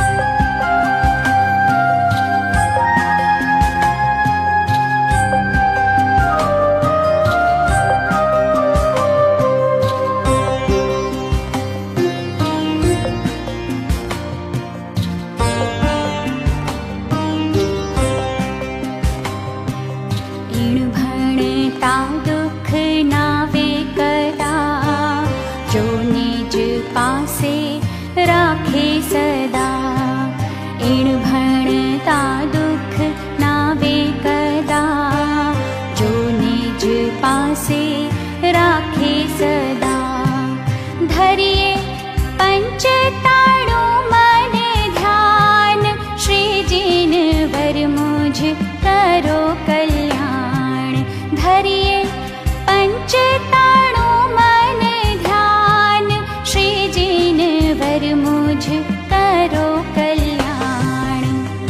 इन भणता दुख नावे कदा जो निज पासे राखे सदा इन भणता दुख नावे कदा जो निज पासे राखे सदा धरिए पंचताणु मन ध्यान श्री जिनवर मुझ करो कल्याण धरिए पंचताणु मन ध्यान श्री जिनवर मुझ करो कल्याण।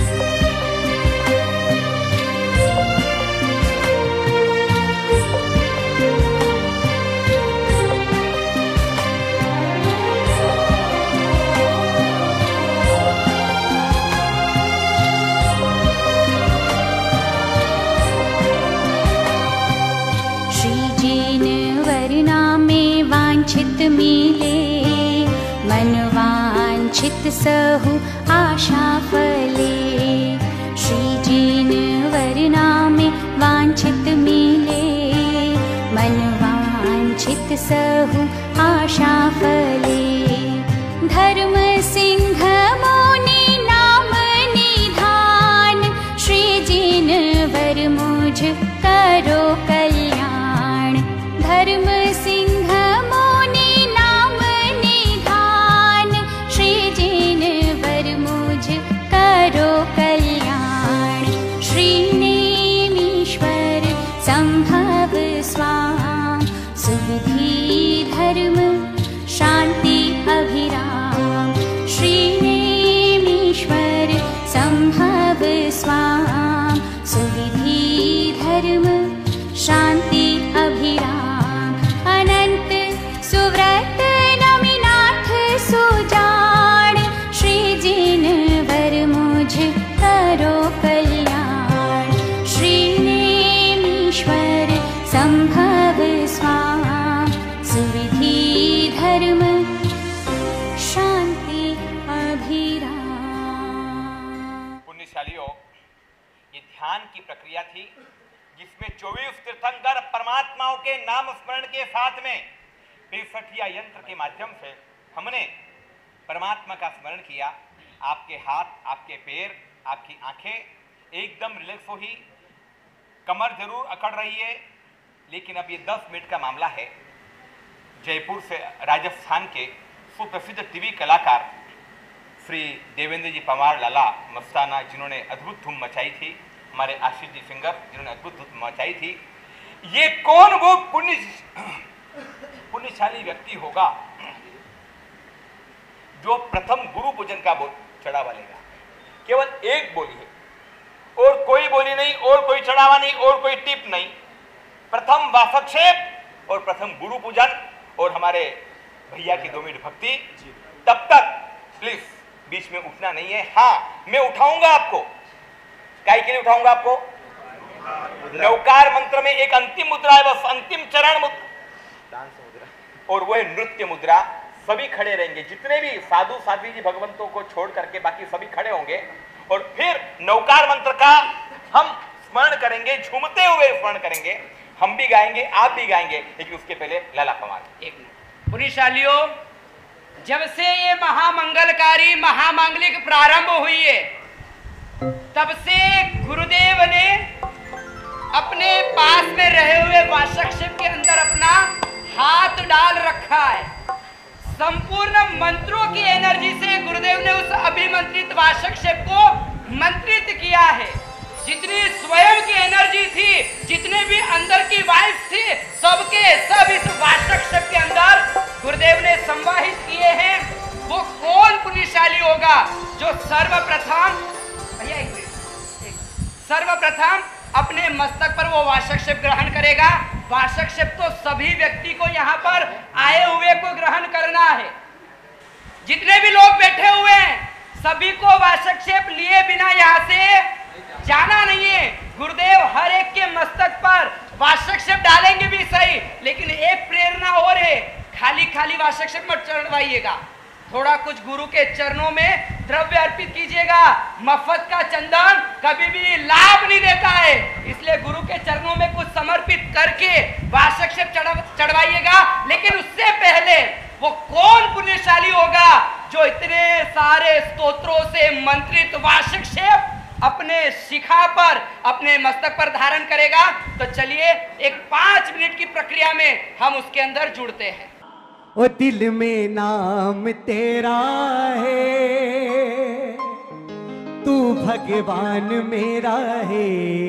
श्री जिनवर नामे वांछित मिले मन वांछित सहु आशा फले श्री जिनवर नामे वांछित मिले मन वांछित सहु आशा फले धर्म सिंह मुनि नाम निधान श्री जिनवर मुझ करो कल्याण धर्म सिंह मुनि नाम निधान श्री जिनवर मुझ करो कल्याण श्री नेमीश्वर संभव स्वाम सुविधि धर्म शांति ईश्वर संभव स्वाहा सुविधि धर्म शांति अभिराम। पुण्यशालियों, ये ध्यान की प्रक्रिया थी जिसमें 24 तीर्थंकर परमात्माओं के नाम स्मरण के साथ में 65 यंत्र के माध्यम से हमने परमात्मा का स्मरण किया। आपके हाथ, आपके पैर, आपकी आंखें एकदम रिलैक्स हुई, कमर जरूर अकड़ रही है, लेकिन अब ये 10 मिनट का मामला है। जयपुर से राजस्थान के सुप्रसिद्ध टीवी कलाकार श्री देवेंद्र जी पवार लाला मस्ताना, जिन्होंने अद्भुत धूम मचाई थी, हमारे आशीष जी सिंगर जिन्होंने अद्भुत धूम मचाई थी। ये कौन वो पुण्यशाली व्यक्ति होगा जो प्रथम गुरु पूजन का चढ़ावा लेगा? केवल एक बोली है और कोई बोली नहीं, और कोई चढ़ावा नहीं, और कोई टिप नहीं। प्रथम वासक्षेप और प्रथम गुरु पूजन और हमारे भैया की 2 मिनट भक्ति। तब तक प्लीज बीच में उठना नहीं है। हाँ, मैं उठाऊंगा आपको। काय के लिए उठाऊंगा आपको? नौकार मंत्र में एक अंतिम मुद्रा है, बस अंतिम चरण मुद्रा, और वो है नृत्य मुद्रा। सभी खड़े रहेंगे, जितने भी साधु साध्वी जी भगवंतों को छोड़ करके बाकी सभी खड़े होंगे, और फिर नौकार मंत्र का हम स्मरण करेंगे, झूमते हुए स्मरण करेंगे। हम भी गाएंगे, आप भी गाएंगे, लेकिन उसके पहले लाला कमाल। एक मिनट। पुण्यशालियों, जब से ये महामंगलकारी महामांगलिक प्रारंभ हुई है, तब से गुरुदेव ने अपने पास में रहे हुए वासक्षेप के अंदर अपना हाथ डाल रखा है। संपूर्ण मंत्रों की एनर्जी से गुरुदेव ने उस अभिमंत्रित वासक्षेप को मंत्रित किया है। जितनी स्वयं की एनर्जी थी, जितने भी अंदर की वाइब्स थी, सबके सब इस वासक्षेप के अंदर गुरुदेव ने संवाहित किए हैं। वो कौन पुण्यशाली होगा जो सर्वप्रथम अपने मस्तक पर वो वासक्षेप ग्रहण करेगा? वासक्षेप तो सभी व्यक्ति को यहाँ पर आए हुए को ग्रहण करना है। जितने भी लोग बैठे हुए हैं, सभी को वासक्षेप लिए बिना यहाँ से जाना नहीं है। गुरुदेव हर एक के मस्तक पर वासक्षेप डालेंगे भी सही, लेकिन एक प्रेरणा और है, खाली खाली वासक्षेप मत चढ़वाइएगा। थोड़ा कुछ गुरु के चरणों में द्रव्य अर्पित कीजिएगा। मफत का चंदन कभी भी लाभ नहीं देता है, इसलिए गुरु के चरणों में कुछ समर्पित करके वासक्षेप चढ़वाइएगा। लेकिन उससे पहले वो कौन पुण्यशाली होगा जो इतने सारे स्तोत्रों से मंत्रित वासक्षेप अपने शिखा पर, अपने मस्तक पर धारण करेगा? तो चलिए एक 5 मिनट की प्रक्रिया में हम उसके अंदर जुड़ते हैं। ओ दिल में नाम तेरा है, तू भगवान मेरा है,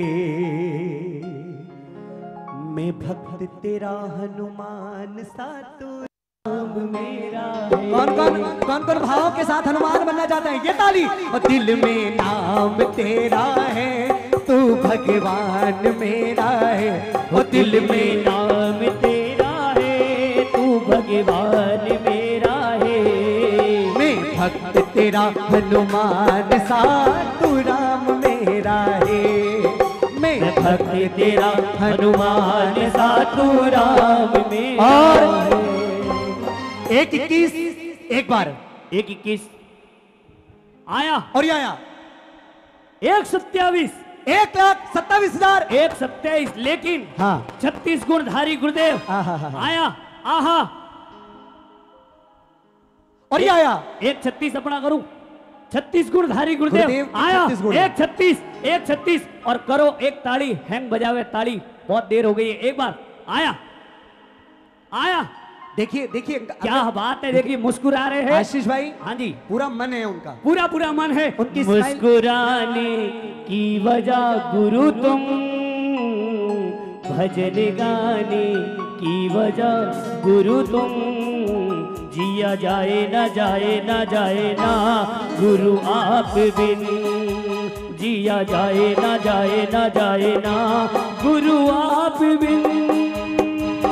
मैं भक्त तेरा हनुमान सा तू राम मेरा है। कौन कौन भावों के साथ हनुमान बनना चाहते हैं? ये ताली। और दिल में नाम तेरा है, तू भगवान मेरा है, वो दिल में नाम तेरा है, तू भगवान मेरा है, मैं भक्त तेरा हनुमान सा तू राम मेरा है, मैं भक्त तेरा हनुमान सा तू राम मेरा और है। 1:21 एक बार 1:21 आया और ये आया 1:27 1,27,000 1:27, लेकिन हाँ 36 गुणधारी गुरुदेव आया। आहा, और ये आया 1:36 अपना करूं, 36 गुणधारी गुरुदेव आया 1:36 और करो एक ताली, हैंग बजावे ताली, बहुत देर हो गई है। एक बार आया आया, देखिए क्या बात है, देखिए मुस्कुरा रहे हैं आशीष भाई। हाँ जी, पूरा मन है उनका, पूरा मन है उनकी मुस्कुराने की वजह गुरु तुम, भजन गाने की वजह गुरु तुम, जिया जाए ना गुरु आप बिन, जिया जाए ना गुरु आप बिन।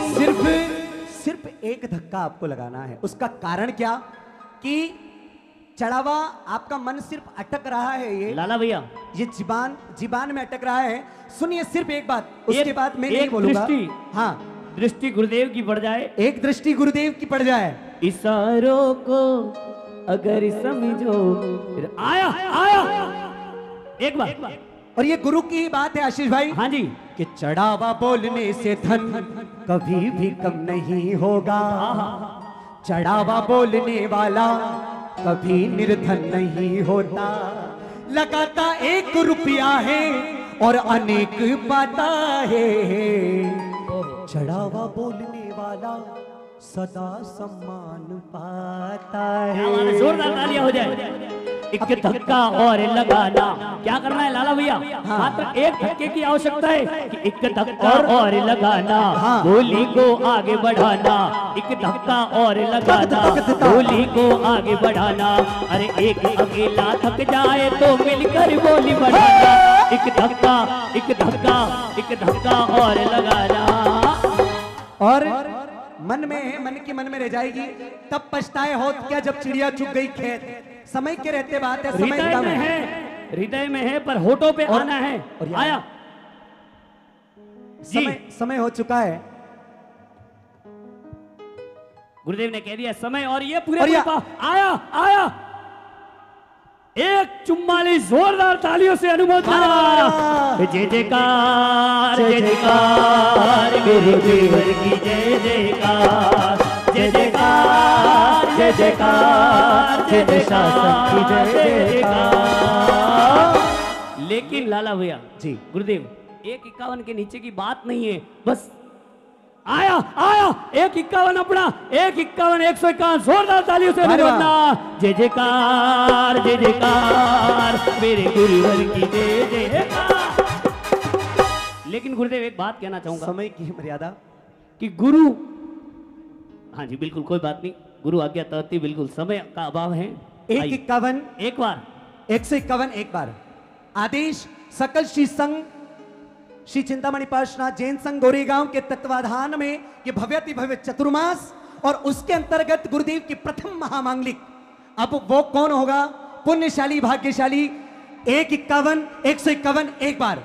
सिर्फ एक धक्का आपको लगाना है। उसका कारण क्या कि चढ़ावा आपका मन सिर्फ अटक रहा है, लाला भैया ये जीबान में अटक रहा है। सुनिए सिर्फ एक बात, उसके बाद मैं नहीं एक बोलूंगा। दृष्टि, हाँ, दृष्टि गुरुदेव की पड़ जाए, एक दृष्टि गुरुदेव की पड़ जाए। इशारों को अगर समझो, फिर आया आया एक बार। और ये गुरु की ही बात है आशीष भाई। हाँ जी, कि चढ़ावा बोलने से धन कभी भी कम नहीं होगा, चढ़ावा बोलने वाला कभी निर्धन नहीं होता। लगाता 1 रुपया है और अनेक पाता है, चढ़ावा बोलने वाला सदा सम्मान पाता है। जोरदार तालियां हो जाए। एक धक्का और लगाना, क्या करना है लाला भैया? मात्र एक धक्के की आवश्यकता है कि एक धक्का और लगाना, बोली को आगे बढ़ाना। एक धक्का और लगाना, बोली को आगे बढ़ाना। अरे एक अकेला थक जाए तो मिलकर बोली बढ़ाना। एक धक्का एक धक्का एक धक्का और लगाना। और मन में है, मन की मन में रह जाएगी, तब पछताए हो क्या जब चिड़िया चुग गई खेत। समय के रहते बात है, समय हृदय कम में है, हृदय में है पर होठों पे आना है। और आया समय हो चुका है। गुरुदेव ने कह दिया समय, और ये पूरे और आया आया। एक 44 जोरदार तालियों से अनुमोदन। जय जयकार जय जयकार गुरुदेव की जय जयकार, जय जयकार जय जयकार जय जयकार की जय जयकार। लेकिन लाला भैया जी, गुरुदेव 1:51 के नीचे की बात नहीं है, बस आया आया 1:51 अपना 1:51 151 जोरदार तालियों से अनुमोदन। जय जयकार मेरे गुरुवर की जय जयकार। लेकिन गुरुदेव एक बात कहना चाहूंगा, समय की मर्यादा कि गुरु, हाँ जी बिल्कुल कोई बात नहीं, गुरु आज्ञा तहती बिल्कुल समय का अभाव है। 1:51 एक बार 151 एक बार आदेश सकल श्री संघ श्री चिंतामणि पार्श्वनाथ जैन संघ गोरेगांव के तत्वाधान में ये भव्यति भव्य चतुर्मास, और उसके अंतर्गत गुरुदेव की प्रथम महामांगलिक। अब वो कौन होगा? पुण्यशाली भाग्यशाली। 1:51 151 एक बार।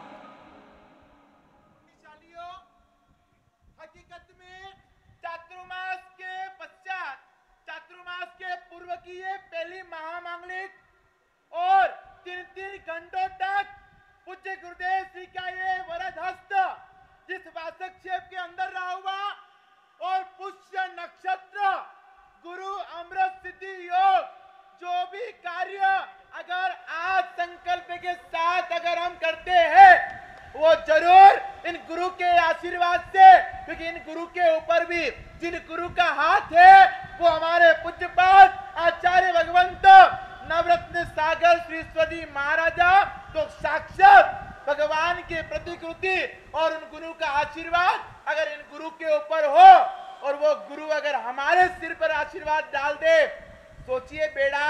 हकीकत में चातुर्मास के पश्चात, चातुर्मास के पूर्व की ये पहली महामांगलिक, और 3 घंटों तक पूज्य गुरुदेव श्री का ये वरद हस्त जिस वासक्षेप के अंदर रहा हुआ, और पुष्य नक्षत्र गुरु अमृत सिद्धि योग, जो भी कार्य अगर आज संकल्प के साथ अगर हम करते हैं, वो जरूर इन गुरु के आशीर्वाद से, क्योंकि इन गुरु के ऊपर भी जिन गुरु का हाथ है वो हमारे पूज्यपाद आचार्य भगवंत नवरत्न सागर श्री स्वदी महाराजा, तो साक्षात भगवान के प्रतिकृति, और उन गुरु का आशीर्वाद अगर इन गुरु के ऊपर हो, और वो गुरु अगर हमारे सिर पर आशीर्वाद डाल दे, सोचिए बेड़ा,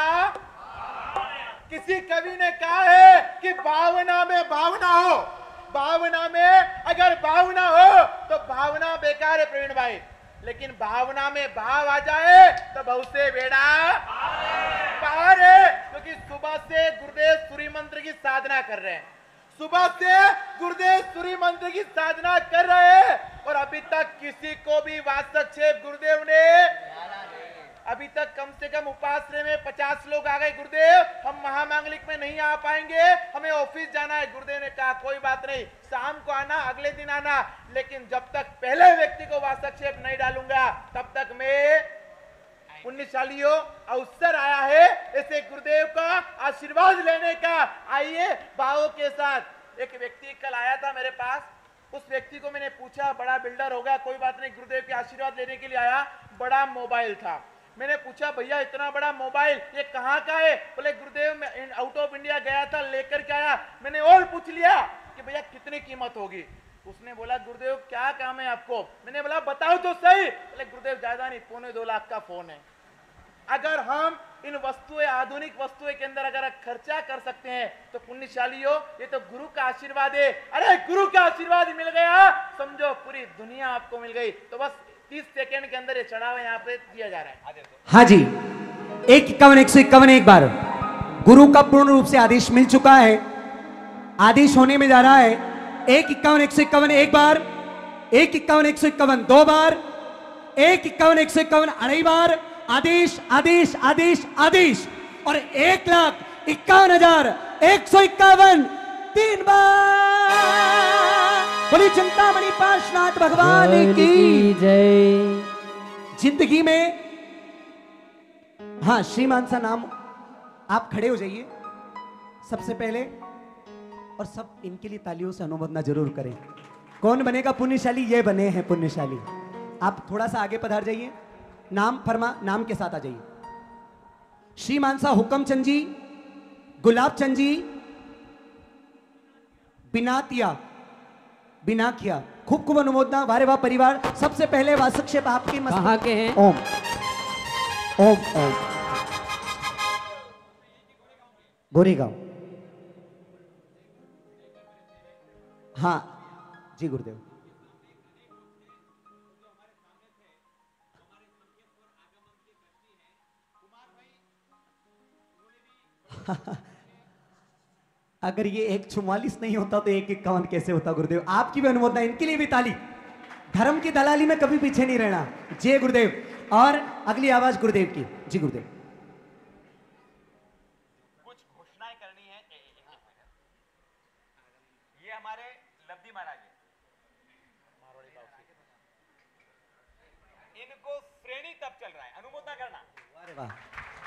किसी कवि ने कहा है कि भावना में भावना हो, भावना में अगर भावना हो तो भावना बेकार है प्रवीण भाई, लेकिन भावना में भाव आ जाए तो बहुत से बेड़ा पार है। क्योंकि सुबह से गुरुदेव सूर्य मंत्र की साधना कर रहे हैं, सुबह से गुरुदेव सूर्य मंत्र की साधना कर रहे हैं, और अभी तक किसी को भी वास्तक्षेप गुरुदेव ने, अभी तक कम से कम उपाश्रय में 50 लोग आ गए, गुरुदेव हम महामांगलिक में नहीं आ पाएंगे, हमें ऑफिस जाना है। गुरुदेव ने कहा कोई बात नहीं, शाम को आना, अगले दिन आना, लेकिन जब तक पहले व्यक्ति को वास्तक्षेप नहीं डालूंगा तब तक मैं, पुण्यशालियों अवसर आया है ऐसे गुरुदेव का आशीर्वाद लेने का। आइए भावों के साथ। एक व्यक्ति कल आया था मेरे पास, उस व्यक्ति को मैंने पूछा, बड़ा बिल्डर होगा, कोई बात नहीं, गुरुदेव के आशीर्वाद लेने के लिए आया, बड़ा मोबाइल था। मैंने पूछा भैया इतना बड़ा मोबाइल ये कहाँ का है? बोले गुरुदेव मैं आउट ऑफ इंडिया गया था लेकर के आया। मैंने और पूछ लिया कि भैया कितनी कीमत होगी? उसने बोला गुरुदेव क्या काम है आपको? मैंने बोला बताओ तो सही। बोले गुरुदेव ज्यादा नहीं, 2.25 लाख का फोन है। अगर हम इन वस्तुएं, आधुनिक वस्तुएं के अंदर अगर खर्चा कर सकते हैं तो पुण्यशालियों ये तो गुरु का आशीर्वाद है। अरे गुरु का आशीर्वाद मिल गया समझो पूरी दुनिया आपको मिल गई। तो बस 30 सेकंड के अंदर ये चढ़ावा यहाँ पे दिया जा रहा है। हाँ जी, 151 एक बार। गुरु का पूर्ण रूप से आदेश मिल चुका है, आदेश होने में जा रहा है। 151 एक बार, 151 दो बार, 151 अढ़ाई बार। आदेश आदेश आदेश आदेश। और 1,51,151 तीन बार। बोली चिंतामणि पार्श्वनाथ भगवान की जय। जिंदगी में, हाँ श्रीमान सा नाम, आप खड़े हो जाइए सबसे पहले, और सब इनके लिए तालियों से अनुमोदना जरूर करें। कौन बनेगा पुण्यशाली? ये बने हैं पुण्यशाली। आप थोड़ा सा आगे पधार जाइए, नाम फरमा, नाम के साथ आ जाइए। श्रीमान सा हुक्मचंद जी, गुलाब चंद जी, बिनातिया, बिनाकिया, खूब खूब अनुमोदना। वारे वाह परिवार। सबसे पहले वासक्षेप आपके कहाँ के हैं? ओम ओम ओम गोरेगांव। हाँ जी गुरुदेव। अगर ये 144 नहीं होता तो 151 कैसे होता गुरुदेव? आपकी भी अनुमोदना, इनके लिए भी ताली। धर्म की दलाली में कभी पीछे नहीं रहना। जय गुरुदेव। और अगली आवाज गुरुदेव की। जी गुरुदेव। कुछ घोषणाएं करनी है। ये हमारे लब्धि महाराज है, इनको श्रेणी तब चल रहा है, अनुमोदना करना। अरे वाह।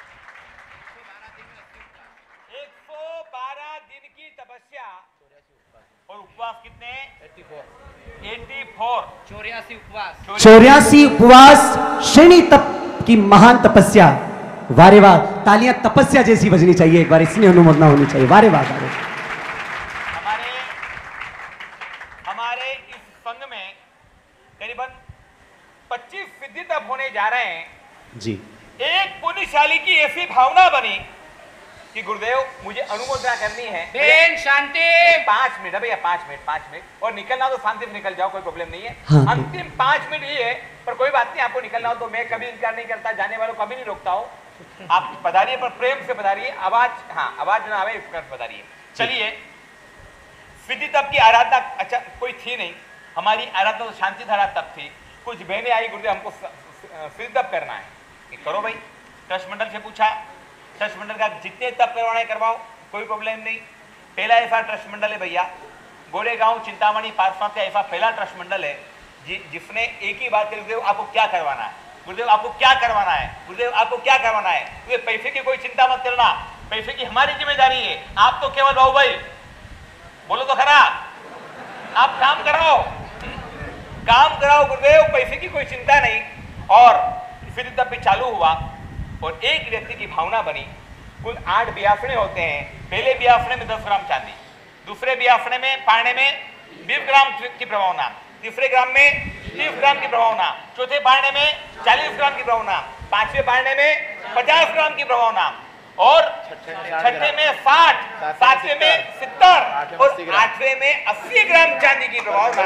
112 दिन की तपस्या और उपवास कितने? 84 84 उपवास, श्रेणी तप की महान तपस्या। वारे वाह। तालियां तपस्या जैसी बजनी चाहिए एक बार, इसलिए अनुमोदना होनी चाहिए। वारे वाह। हमारे इस संघ में करीबन 25 सिद्धि तप होने जा रहे हैं जी। एक पुण्यशाली की ऐसी भावना बनी कि गुरुदेव मुझे अनुमोदना करनी है। शांति। 5 मिनट भैया, 5 मिनट और निकलना तो शांति से निकल जाओ, कोई प्रॉब्लम नहीं है। हाँ, अंतिम 5 मिनट ही है, पर कोई बात नहीं। आपको निकलना हो तो मैं कभी इनकार नहीं करता, जाने वालों को कभी नहीं रोकता हूँ। आप पधारिए, पर प्रेम से पधारिए। आवाज, हाँ आवाज ना आवे इसका पधारिए। चलिए, सिद्धि तप की आराधना अच्छा कोई थी नहीं, हमारी आराधना तो शांति धारा तप थी। कुछ बहनें आई, गुरुदेव हमको सिद्धि तप करना है। करो भाई। ट्रस्ट मंडल से पूछा, ट्रस्ट मंडल का जितने तप करवाना है करवाओ, कोई प्रॉब्लम नहीं। पहला ऐसा ट्रस्ट मंडल है भैया, गोरेगांव चिंतामणि पार्श्वनाथ का ऐसा पहला ट्रस्ट मंडल है जिसने एक ही बात कही, गुरुदेव आपको क्या करवाना है, गुरुदेव आपको क्या करवाना है, गुरुदेव आपको क्या करवाना है। गुरुदेव पैसे की कोई चिंता मत करना, पैसे की हमारी जिम्मेदारी है। आप तो केवल बाबू भाई बोलो तो खरा, आप काम कराओ, काम कराओ गुरुदेव, पैसे की कोई चिंता नहीं। और फिर तब भी चालू हुआ और एक व्यक्ति की भावना बनी। कुल 8 बियाफने होते हैं। पहले बियाफने में 10 ग्राम चांदी, दूसरे बियाफने में पारने में 20 ग्राम की प्रभावना, तीसरे ग्राम में 30 ग्राम की प्रभावना, चौथे पारने में 40 ग्राम की प्रभावना, पांचवें पारने में 50 ग्राम की प्रभावना, और छठे में 60, सातवें में 70 और 8वें में 80 ग्राम चांदी की प्रभावना।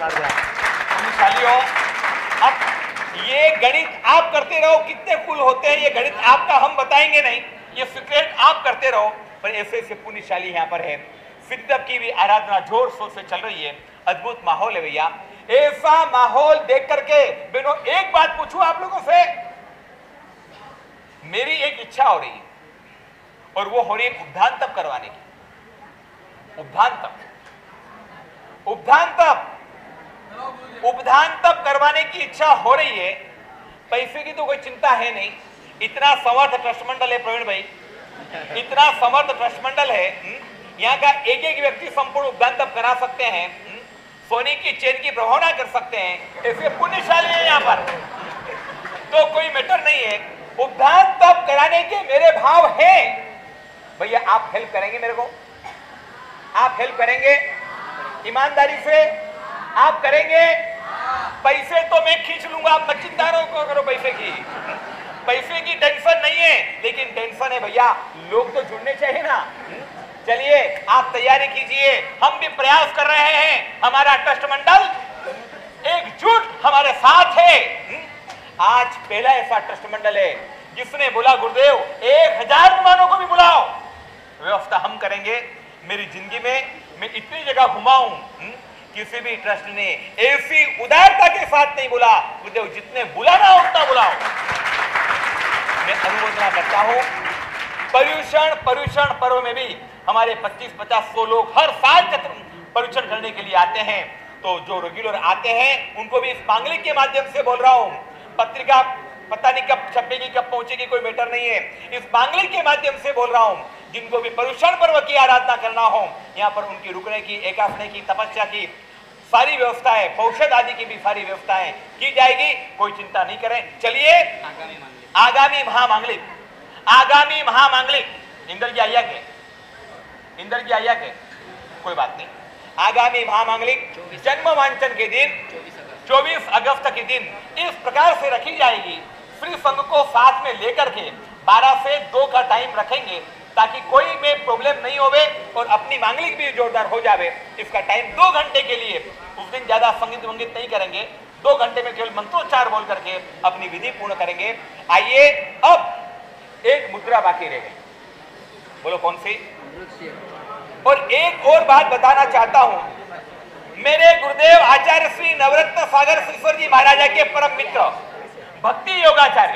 अब ये गणित आप करते रहो, कितने कुल होते हैं ये गणित आपका हम बताएंगे नहीं, ये सीक्रेट आप करते रहो। पर ऐसे ऐसे पुण्यशाली यहाँ पर है। सिद्धि तप की भी आराधना जोर शोर से चल रही है, अद्भुत माहौल है भैया। ऐसा माहौल देख करके बहनों एक बात पूछूं आप लोगों से, मेरी एक इच्छा हो रही है और वो हो रही है उपधान तप करवाने की। उपधान तप, उपधान तप, उपधान तप करवाने की इच्छा हो रही है। पैसे की तो कोई चिंता है नहीं, इतना समर्थ ट्रस्ट मंडल है प्रवीण भाई, इतना समर्थ ट्रस्ट मंडल है। यहाँ का एक एक व्यक्ति संपूर्ण उपदान तप करा सकते हैं, सोने की चेन की प्रभावना कर सकते हैं, ऐसे पुण्यशाली है यहाँ पर, तो कोई मैटर नहीं है। उपदान तप कराने के मेरे भाव हैं भैया। आप हेल्प करेंगे मेरे को, आप हेल्प करेंगे ईमानदारी से, आप करेंगे। पैसे तो मैं खींच लूंगा, आप मत चिंता करो पैसे की, पैसे की टेंशन नहीं है, लेकिन टेंशन है भैया लोग तो जुड़ने चाहिए ना। चलिए आप तैयारी कीजिए, हम भी प्रयास कर रहे हैं, हमारा ट्रस्ट मंडल एकजुट हमारे साथ है। आज पहला ऐसा ट्रस्ट मंडल है जिसने बोला गुरुदेव 1000 मेहमानों को भी बुलाओ, व्यवस्था हम करेंगे। मेरी जिंदगी में मैं इतनी जगह घुमा हूं, किसी भी ट्रस्ट ने ऐसी उदारता के साथ नहीं बोला गुरुदेव जितने बुलाना हो उतना बुलाओ। मैं अनुमोदना करता हूं। पर्यूषण पर्व में भी हमारे 25-50-100 लोग हर साल पर्यूषण करने के लिए आते हैं। तो जो रेगुलर आते हैं उनको भी इस मांगलिक के माध्यम से बोल रहा हूं, पत्रिका पता नहीं कब छपेगी कब पहुंचेगी, कोई मैटर नहीं है। इस मांगलिक के माध्यम से बोल रहा हूं, जिनको भी पर्यूषण पर्व की आराधना करना हो, यहाँ पर उनकी रुकने की, एकांतने की, तपस्या की सारी व्यवस्थाएं, औषध आदि की भी सारी व्यवस्थाएं की जाएगी। कोई चिंता नहीं करें। चलिए आगामी महामांगलिक इंदर जी आया के कोई बात नहीं। आगामी महामांगलिक जन्म वांचन के दिन 24 अगस्त के दिन इस प्रकार से रखी जाएगी। श्री संघ को साथ में लेकर के 12 से 2 का टाइम रखेंगे ताकि कोई में प्रॉब्लम नहीं होवे और अपनी मांगलिक भी जोरदार हो जावे। इसका टाइम 2 घंटे के लिए, उस दिन ज्यादा संगीत वंगीत नहीं करेंगे, 2 घंटे में केवल मंत्रोच्चार बोल करके अपनी विधि पूर्ण करेंगे। आइए अब एक मुद्रा बाकी रह गई, बोलो कौन सी? और एक और बात बताना चाहता हूं, मेरे गुरुदेव आचार्य श्री नवरत्न सागर श्रीश्वर जी महाराजा के परम मित्र भक्ति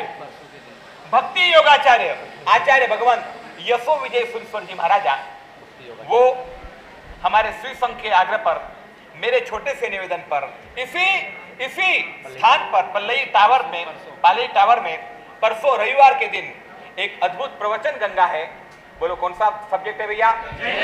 योगाचार्य आचार्य भगवंत यशो विजय श्रीश्वर जी महाराजा, वो हमारे श्री संघ के आग्रह पर, मेरे छोटे से निवेदन पर, इसी स्थान पर पालई टावर में परसों रविवार के दिन एक अद्भुत प्रवचन गंगा है। बोलो कौन सा सब्जेक्ट है भैया?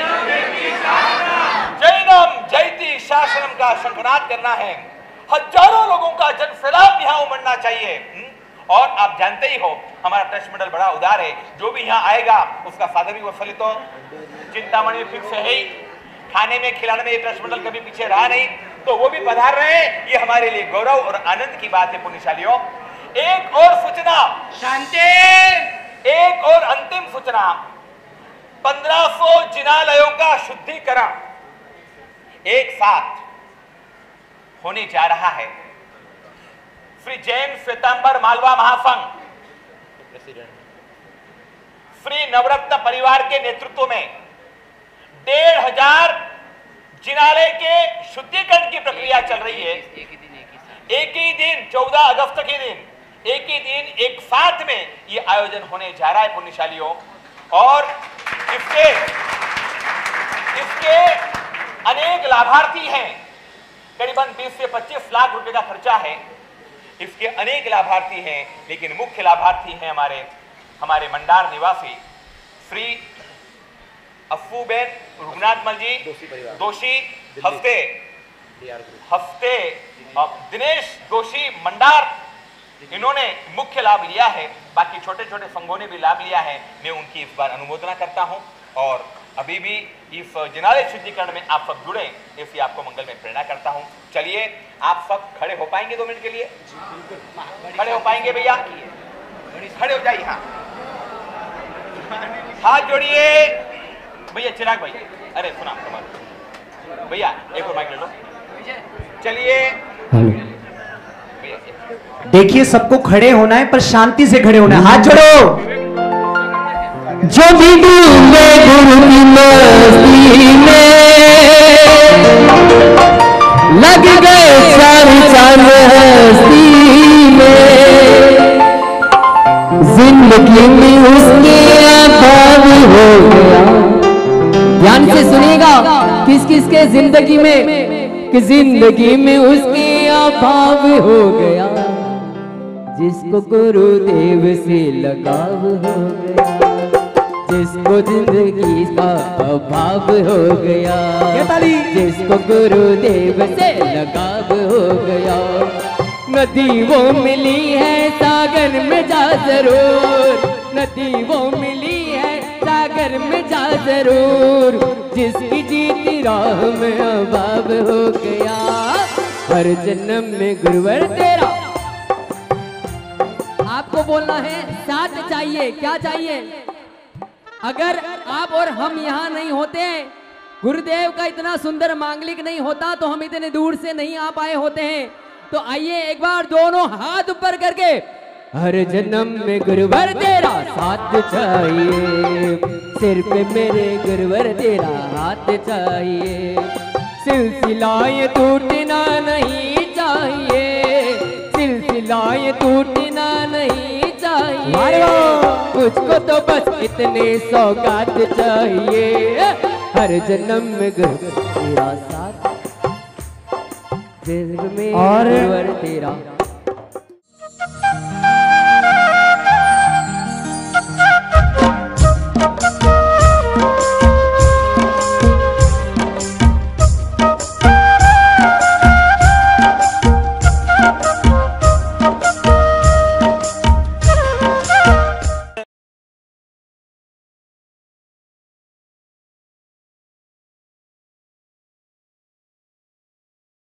जैनम जयती शासनम का शंखनाद करना है। हजारों लोगों का जन सैलाब यहाँ उमड़ना चाहिए। और आप जानते ही हो हमारा ट्रस्ट मंडल बड़ा उदार है, जो भी यहाँ आएगा उसका साधन भी वसूलित हो, चिंतामणि में फिक्स है ही, खाने में खिलाने में ये ट्रस्ट मंडल कभी पीछे रहा नहीं, तो वो भी पधार रहे हैं। ये हमारे लिए गौरव और आनंद की बात है पुण्यशालियों। एक और सूचना, शांति, एक और अंतिम सूचना, 1500 जिनालयों का शुद्धिकरण एक साथ होने जा रहा है। श्री जैन श्वेतांबर मालवा महासंघ श्री नवरत्न परिवार के नेतृत्व में 1500 जिनालय के शुद्धिकरण की प्रक्रिया चल रही है। एक ही दिन 14 अगस्त के दिन एक ही दिन एक साथ में ये आयोजन होने जा रहा है पुण्यशालियों। और इसके अनेक लाभार्थी हैं, करीबन 20 से 25 लाख रुपए का खर्चा है। इसके अनेक लाभार्थी हैं, लेकिन मुख्य लाभार्थी हैं हमारे मंडार निवासी श्री अफ्फूबेन रुगनाथमल जी दोषी, हफ्ते दिनेश दोषी मंडार, इन्होंने मुख्य लाभ लिया है। बाकी छोटे छोटे संघों ने भी लाभ लिया है। मैं उनकी इस बार अनुमोदना करता हूं और अभी भी इस जिनालय शुद्धिकरण में आप सब जुड़े, इसलिए आपको मंगल में प्रेरणा करता हूं। चलिए आप सब खड़े हो पाएंगे 2 मिनट के लिए? खड़े हो पाएंगे भैया? खड़े हो जाइए। हाँ, हाथ जोड़िए भैया। चिराग भाई, अरे सुना भैया, एक और माइक ले लो। चलिए देखिए, सबको खड़े होना है पर शांति से खड़े होना है। हाथ जोड़ो। जो भी डूबे गुरु की मस्ती में, लग गए चार चांद हस्ती में, जिंदगी में उसके अभाव हो गया। ध्यान से सुनिएगा, किस किस के जिंदगी में, कि जिंदगी में उसके अभाव हो गया, जिसको गुरुदेव से लगाव हो गया, जिसको जिंदगी का अभाव हो गया, जिसको गुरुदेव से लगाव हो गया। नदी वो मिली है सागर में जा जरूर, नदी वो मिली है सागर में जा जरूर, जिसकी जीती राह में अभाव हो गया, हर जन्म में गुरुवर तेरा। आपको बोलना है साथ चाहिए, क्या चाहिए? अगर आप और हम यहाँ नहीं होते, गुरुदेव का इतना सुंदर मांगलिक नहीं होता, तो हम इतने दूर से नहीं आ पाए होते हैं। तो आइए एक बार दोनों हाथ ऊपर करके हर जन्म में गुरुवर तेरा साथ चाहिए, सिर पे मेरे गुरुवर तेरा हाथ चाहिए। सिलसिलाएं टूटना नहीं चाहिए, सिलसिलाएं टूटना नहीं चाहिए। मुझको तो बस इतने सौगात चाहिए, हर जन्म में गुरुवर तेरा साथ, दिल में गुरुवर तेरा